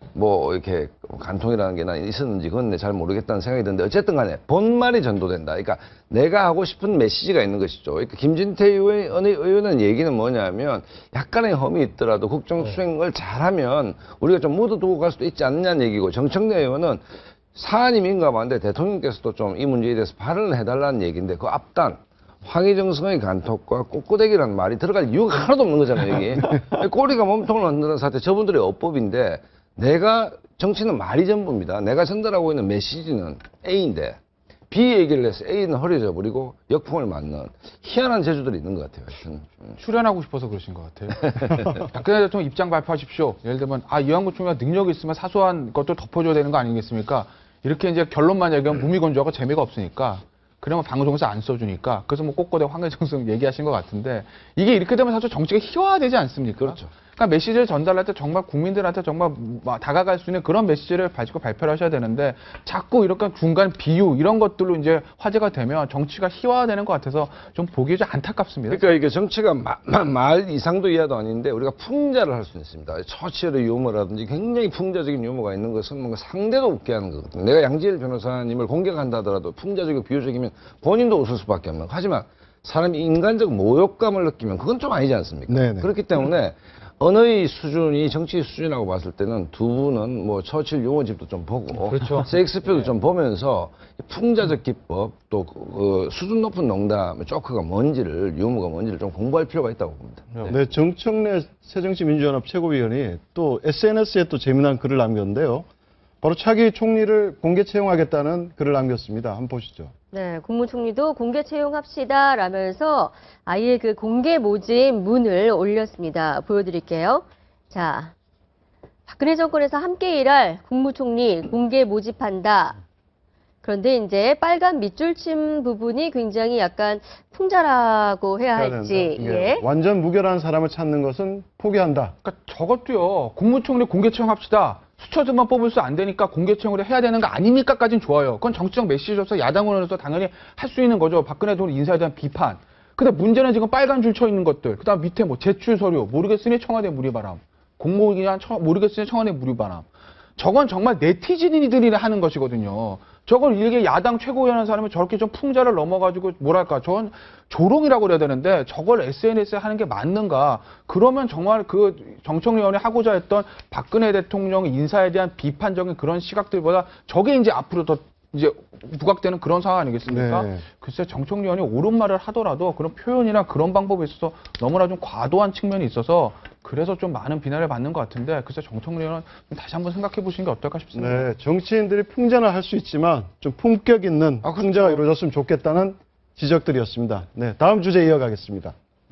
뭐 이렇게 간통이라는 게 난 있었는지 그건 잘 모르겠다는 생각이 드는데 어쨌든 간에 본말이 전도된다. 그러니까 내가 하고 싶은 메시지가 있는 것이죠. 그러니까 김진태 의원의, 의원의 얘기는 뭐냐면 약간의 험이 있더라도 국정 수행을 잘하면 우리가 좀 묻어두고 갈 수도 있지 않느냐는 얘기고 정청래 의원은 사안이 민감한데 대통령께서도 좀 이 문제에 대해서 발언을 해달라는 얘기인데 그 앞단 황희정승의 간통과 꼬꼬대기라는 말이 들어갈 이유가 하나도 없는 거잖아요, 여기. 꼬리가 몸통을 흔드는 사태, 저분들의 어법인데, 내가, 정치는 말이 전부입니다. 내가 전달하고 있는 메시지는 A인데, B 얘기를 해서 A는 허리져 버리고 역풍을 맞는 희한한 재주들이 있는 것 같아요, 하여튼. 출연하고 싶어서 그러신 것 같아요. 박근혜 대통령 입장 발표하십시오. 예를 들면, 아, 이완구 총리가 능력이 있으면 사소한 것도 덮어줘야 되는 거 아니겠습니까? 이렇게 이제 결론만 얘기하면 무미건조하고 재미가 없으니까. 그러면 방송에서 안 써주니까. 그래서 뭐 꼬꼬대 황희정승 얘기하신 것 같은데 이게 이렇게 되면 사실 정치가 희화화되지 않습니까? 그렇죠. 그러니까 메시지를 전달할 때 정말 국민들한테 정말 다가갈 수 있는 그런 메시지를 가지고 발표를 하셔야 되는데 자꾸 이렇게 중간 비유 이런 것들로 이제 화제가 되면 정치가 희화화되는 것 같아서 좀 보기 좀 안타깝습니다. 그러니까 이게 정치가 마, 마, 말 이상도 이하도 아닌데 우리가 풍자를 할 수는 있습니다. 처치의 유머라든지 굉장히 풍자적인 유머가 있는 것은 뭔가 상대도 웃게 하는 거거든요. 내가 양지열 변호사님을 공격한다 하더라도 풍자적이고 비유적이면 본인도 웃을 수밖에 없는 거. 하지만 사람이 인간적 모욕감을 느끼면 그건 좀 아니지 않습니까? 네네. 그렇기 때문에 언어의 수준이 정치 수준이라고 봤을 때는 두 분은 뭐 처칠 유머집도 좀 보고 그렇죠. 셰익스피어도 좀 보면서 풍자적 기법 또 그 수준 높은 농담, 조크가 뭔지를 유머가 뭔지를 좀 공부할 필요가 있다고 봅니다. 네, 정청래 새정치민주연합 최고위원이 또 에스엔에스에 또 재미난 글을 남겼는데요. 바로 차기 총리를 공개 채용하겠다는 글을 남겼습니다. 한번 보시죠. 네, 국무총리도 공개 채용합시다 라면서 아예 그 공개 모집 문을 올렸습니다. 보여드릴게요. 자, 박근혜 정권에서 함께 일할 국무총리 공개 모집한다. 그런데 이제 빨간 밑줄 친 부분이 굉장히 약간 풍자라고 해야 할지. 예. 예. 완전 무결한 사람을 찾는 것은 포기한다. 그러니까 저것도요. 국무총리 공개 채용합시다. 수처들만 뽑을 수 안 되니까 공개 채용을 해야 되는 거 아닙니까까지는 좋아요. 그건 정치적 메시지로서 야당으로서 당연히 할 수 있는 거죠. 박근혜 대통령 인사에 대한 비판. 근데 문제는 지금 빨간 줄 쳐 있는 것들. 그다음 밑에 뭐 제출 서류 모르겠으니 청와대 무리바람. 공무원이냐 모르겠으니 청와대 무리바람. 저건 정말 네티즌이들이 하는 것이거든요. 저걸 이게 야당 최고위원한 사람이 저렇게 좀 풍자를 넘어가지고 뭐랄까 저건 조롱이라고 그래야 되는데 저걸 에스엔에스에 하는 게 맞는가? 그러면 정말 그 정청래 의원이 하고자 했던 박근혜 대통령 인사에 대한 비판적인 그런 시각들보다 저게 이제 앞으로 더 이제 부각되는 그런 상황 아니겠습니까? 네. 글쎄 정청래 의원이 옳은 말을 하더라도 그런 표현이나 그런 방법에 있어서 너무나 좀 과도한 측면이 있어서 그래서 좀 많은 비난을 받는 것 같은데 글쎄 정청래 의원은 다시 한번 생각해 보시는 게 어떨까 싶습니다. 네, 정치인들이 풍자는 할 수 있지만 좀 품격 있는 아, 그렇죠. 풍자가 이루어졌으면 좋겠다는 지적들이었습니다. 네, 다음 주제 이어가겠습니다.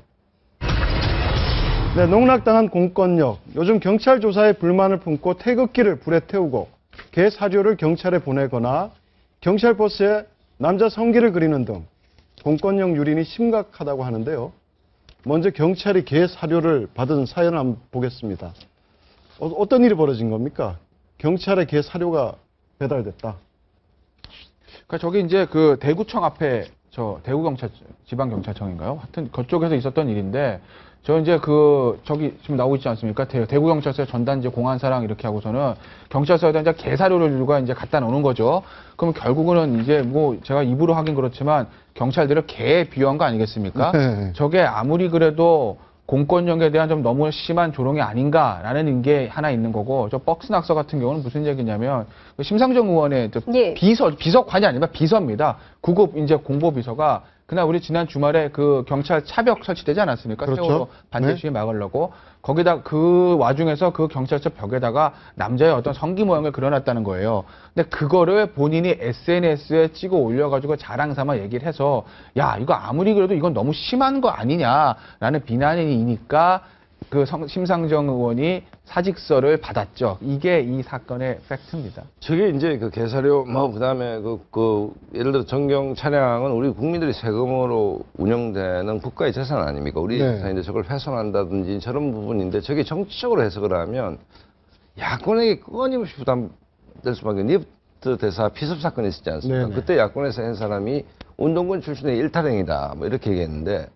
네, 농락당한 공권력. 요즘 경찰 조사에 불만을 품고 태극기를 불에 태우고 개 사료를 경찰에 보내거나 경찰 버스에 남자 성기를 그리는 등 공권력 유린이 심각하다고 하는데요. 먼저 경찰이 개 사료를 받은 사연을 한번 보겠습니다. 어, 어떤 일이 벌어진 겁니까? 경찰에 개 사료가 배달됐다. 그러니까 저기 이제 그 대구청 앞에 저 대구경찰 지방경찰청인가요? 하여튼 그쪽에서 있었던 일인데 저 이제 그 저기 지금 나오고 있지 않습니까? 대, 대구경찰서에 전단지 공안사랑 이렇게 하고서는 경찰서에다 이제 개사료를 누가 이제 갖다 놓는 거죠. 그러면 결국은 이제 뭐 제가 입으로 하긴 그렇지만 경찰들을 개에 비유한 거 아니겠습니까? 네. 저게 아무리 그래도 공권력에 대한 좀 너무 심한 조롱이 아닌가라는 게 하나 있는 거고 저 박스 낙서 같은 경우는 무슨 얘기냐면 그 심상정 의원의 저 예. 비서 비서관이 아니라 비서입니다. 구급 이제 공보비서가 그날 우리 지난 주말에 그 경찰 차벽 설치되지 않았습니까? 그렇죠. 세월호 반대 시위 막으려고 거기다 그 와중에서 그 경찰서 벽에다가 남자의 어떤 성기 모양을 그려놨다는 거예요. 근데 그거를 본인이 에스엔에스에 찍어 올려가지고 자랑삼아 얘기를 해서 야 이거 아무리 그래도 이건 너무 심한 거 아니냐라는 비난이니까 그 성, 심상정 의원이 사직서를 받았죠. 이게 이 사건의 팩트입니다. 저게 이제 그 개사료, 뭐, 그 다음에 그, 그, 예를 들어 전경 차량은 우리 국민들이 세금으로 운영되는 국가의 재산 아닙니까? 우리 네. 재산인데 저걸 훼손한다든지 저런 부분인데 저게 정치적으로 해석을 하면 야권에게 끊임없이 부담될 수밖에 없는 니프트 대사 피습 사건이 있었지 않습니까? 네네. 그때 야권에서 한 사람이 운동권 출신의 일탈행이다. 뭐 이렇게 얘기했는데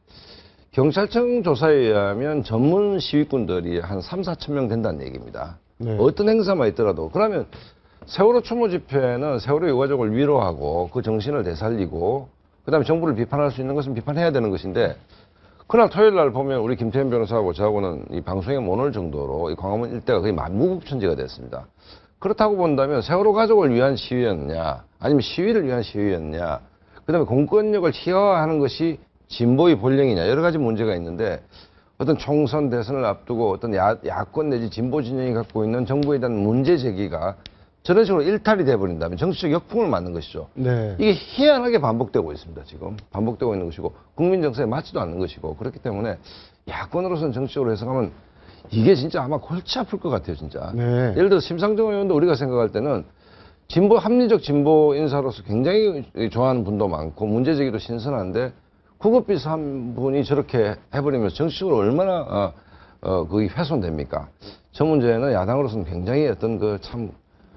경찰청 조사에 의하면 전문 시위꾼들이 한 삼, 사천 명 된다는 얘기입니다. 네. 어떤 행사만 있더라도. 그러면 세월호 추모 집회는 세월호 유가족을 위로하고 그 정신을 되살리고 그다음에 정부를 비판할 수 있는 것은 비판해야 되는 것인데 그날 토요일 날 보면 우리 김태현 변호사하고 저하고는 이 방송에 못 올 정도로 이 광화문 일대가 거의 만무국천지가 됐습니다. 그렇다고 본다면 세월호 가족을 위한 시위였냐 아니면 시위를 위한 시위였냐 그다음에 공권력을 희화화하는 것이 진보의 본령이냐 여러 가지 문제가 있는데 어떤 총선 대선을 앞두고 어떤 야, 야권 내지 진보 진영이 갖고 있는 정부에 대한 문제 제기가 저런 식으로 일탈이 돼버린다면 정치적 역풍을 맞는 것이죠. 네. 이게 희한하게 반복되고 있습니다. 지금 반복되고 있는 것이고 국민 정서에 맞지도 않는 것이고 그렇기 때문에 야권으로서는 정치적으로 해석하면 이게 진짜 아마 골치 아플 것 같아요. 진짜. 네. 예를 들어 심상정 의원도 우리가 생각할 때는 진보 합리적 진보 인사로서 굉장히 좋아하는 분도 많고 문제 제기도 신선한데 구급비서 한 분이 저렇게 해버리면 정치적으로 얼마나 어, 어, 그게 훼손됩니까? 저 문제는 야당으로서는 굉장히 어떤 그 참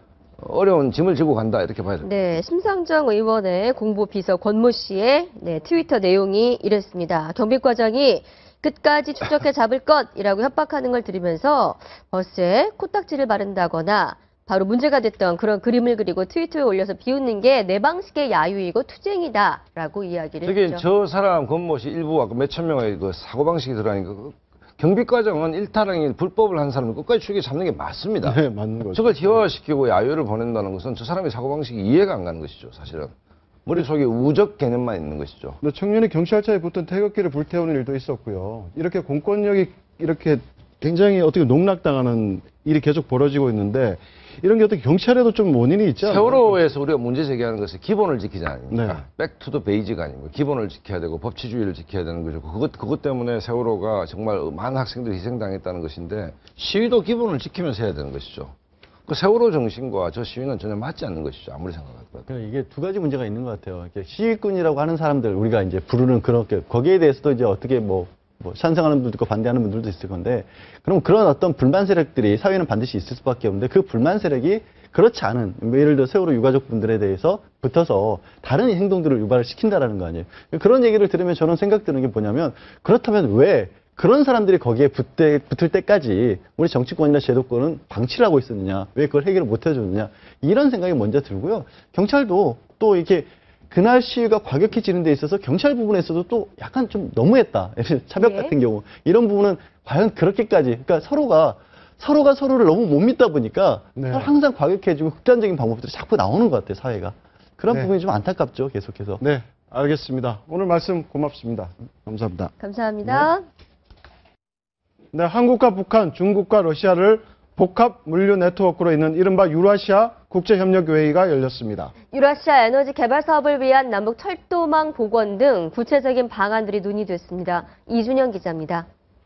어려운 짐을 지고 간다 이렇게 봐야 됩니다. 네, 심상정 의원의 공보비서 권모 씨의 네, 트위터 내용이 이랬습니다. 경비과장이 끝까지 추적해 잡을 것이라고 협박하는 걸 들으면서 버스에 코딱지를 바른다거나 바로 문제가 됐던 그런 그림을 그리고 트위터에 올려서 비웃는 게 내 방식의 야유이고 투쟁이다라고 이야기를 저게 했죠. 저 사람 권모 씨 일부 아까 몇천 명의 그 사고방식이 들어가니까 그 경비과정은 일탈행위 불법을 한 사람을 끝까지 추격해 잡는 게 맞습니다. 네, 맞는 거죠. 저걸 희화화시키고 야유를 보낸다는 것은 저 사람의 사고방식이 이해가 안 가는 것이죠. 사실은. 머릿속에 우적 개념만 있는 것이죠. 근데 청년이 경찰차에 붙은 태극기를 불태우는 일도 있었고요. 이렇게 공권력이 이렇게 굉장히 어떻게 농락당하는 일이 계속 벌어지고 있는데 이런 게 어떻게 경찰에도 좀 원인이 있지 않나요? 세월호에서 우리가 문제 제기하는 것은 기본을 지키지 않습니까? 네. 백투더 베이지가 아닙니까? 기본을 지켜야 되고 법치주의를 지켜야 되는 거죠. 그것, 그것 때문에 세월호가 정말 많은 학생들이 희생당했다는 것인데 시위도 기본을 지키면서 해야 되는 것이죠. 그 세월호 정신과 저 시위는 전혀 맞지 않는 것이죠. 아무리 생각해도. 그러니까 이게 두 가지 문제가 있는 것 같아요. 이렇게 시위꾼이라고 하는 사람들 우리가 이제 부르는 그렇게 거기에 대해서도 이제 어떻게 뭐 뭐 찬성하는 분들도 있고 반대하는 분들도 있을 건데 그럼 그런 어떤 불만 세력들이 사회는 반드시 있을 수밖에 없는데 그 불만 세력이 그렇지 않은 뭐 예를 들어 세월호 유가족 분들에 대해서 붙어서 다른 행동들을 유발을 시킨다라는 거 아니에요. 그런 얘기를 들으면 저는 생각드는 게 뭐냐면 그렇다면 왜 그런 사람들이 거기에 붙대, 붙을 때까지 우리 정치권이나 제도권은 방치를 하고 있었느냐 왜 그걸 해결을 못 해줬느냐 이런 생각이 먼저 들고요. 경찰도 또 이렇게 그날 시위가 과격해지는 데 있어서 경찰 부분에서도 또 약간 좀 너무했다. 차벽 네. 같은 경우. 이런 부분은 과연 그렇게까지. 그러니까 서로가, 서로가 서로를 너무 못 믿다 보니까 네. 항상 과격해지고 극단적인 방법들이 자꾸 나오는 것 같아요, 사회가. 그런 네. 부분이 좀 안타깝죠, 계속해서. 네, 알겠습니다. 오늘 말씀 고맙습니다. 감사합니다. 감사합니다. 네, 한국과 북한, 중국과 러시아를 복합 물류 네트워크로 잇는 이른바 유라시아 국제협력회의가 열렸습니다. 유라시아 에너지 개발 사업을 위한 남북 철도망 복원 등 구체적인 방안들이 논의됐습니다. 이준영 기자입니다.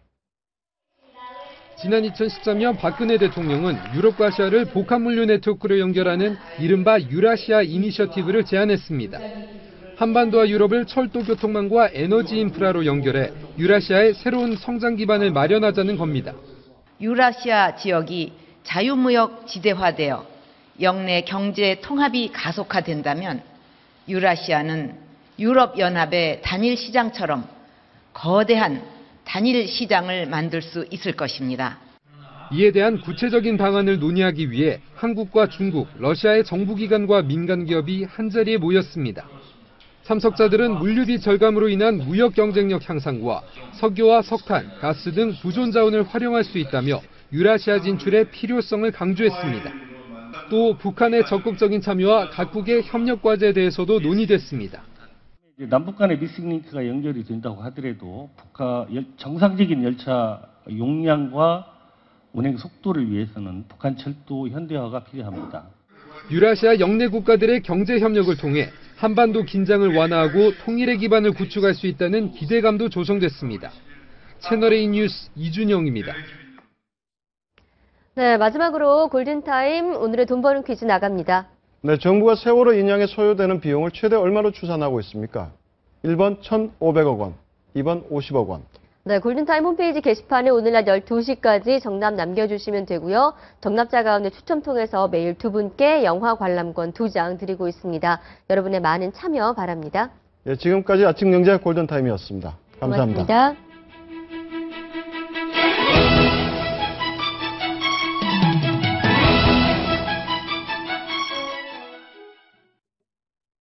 지난 이천십삼 년 박근혜 대통령은 유럽과 아시아를 복합물류 네트워크로 연결하는 이른바 유라시아 이니셔티브를 제안했습니다. 한반도와 유럽을 철도 교통망과 에너지 인프라로 연결해 유라시아의 새로운 성장 기반을 마련하자는 겁니다. 유라시아 지역이 자유무역 지대화되어 영내 경제 통합이 가속화된다면 유라시아는 유럽연합의 단일 시장처럼 거대한 단일 시장을 만들 수 있을 것입니다. 이에 대한 구체적인 방안을 논의하기 위해 한국과 중국, 러시아의 정부기관과 민간기업이 한자리에 모였습니다. 참석자들은 물류비 절감으로 인한 무역 경쟁력 향상과 석유와 석탄, 가스 등 부존 자원을 활용할 수 있다며 유라시아 진출의 필요성을 강조했습니다. 또 북한의 적극적인 참여와 각국의 협력 과제에 대해서도 논의됐습니다. 남북 간의 미싱 링크가 연결이 된다고 하더라도 북한 정상적인 열차 용량과 운행 속도를 위해서는 북한 철도 현대화가 필요합니다. 유라시아 영내 국가들의 경제 협력을 통해 한반도 긴장을 완화하고 통일의 기반을 구축할 수 있다는 기대감도 조성됐습니다. 채널A 뉴스 이준영입니다. 네, 마지막으로 골든타임 오늘의 돈 버는 퀴즈 나갑니다. 네, 정부가 세월호 인양에 소요되는 비용을 최대 얼마로 추산하고 있습니까? 일 번 천오백억 원, 이 번 오십억 원. 네, 골든타임 홈페이지 게시판에 오늘 낮 열두 시까지 정답 남겨주시면 되고요. 정답자 가운데 추첨 통해서 매일 두 분께 영화 관람권 두 장 드리고 있습니다. 여러분의 많은 참여 바랍니다. 예, 지금까지 아침 경제 골든타임이었습니다. 감사합니다. 고맙습니다.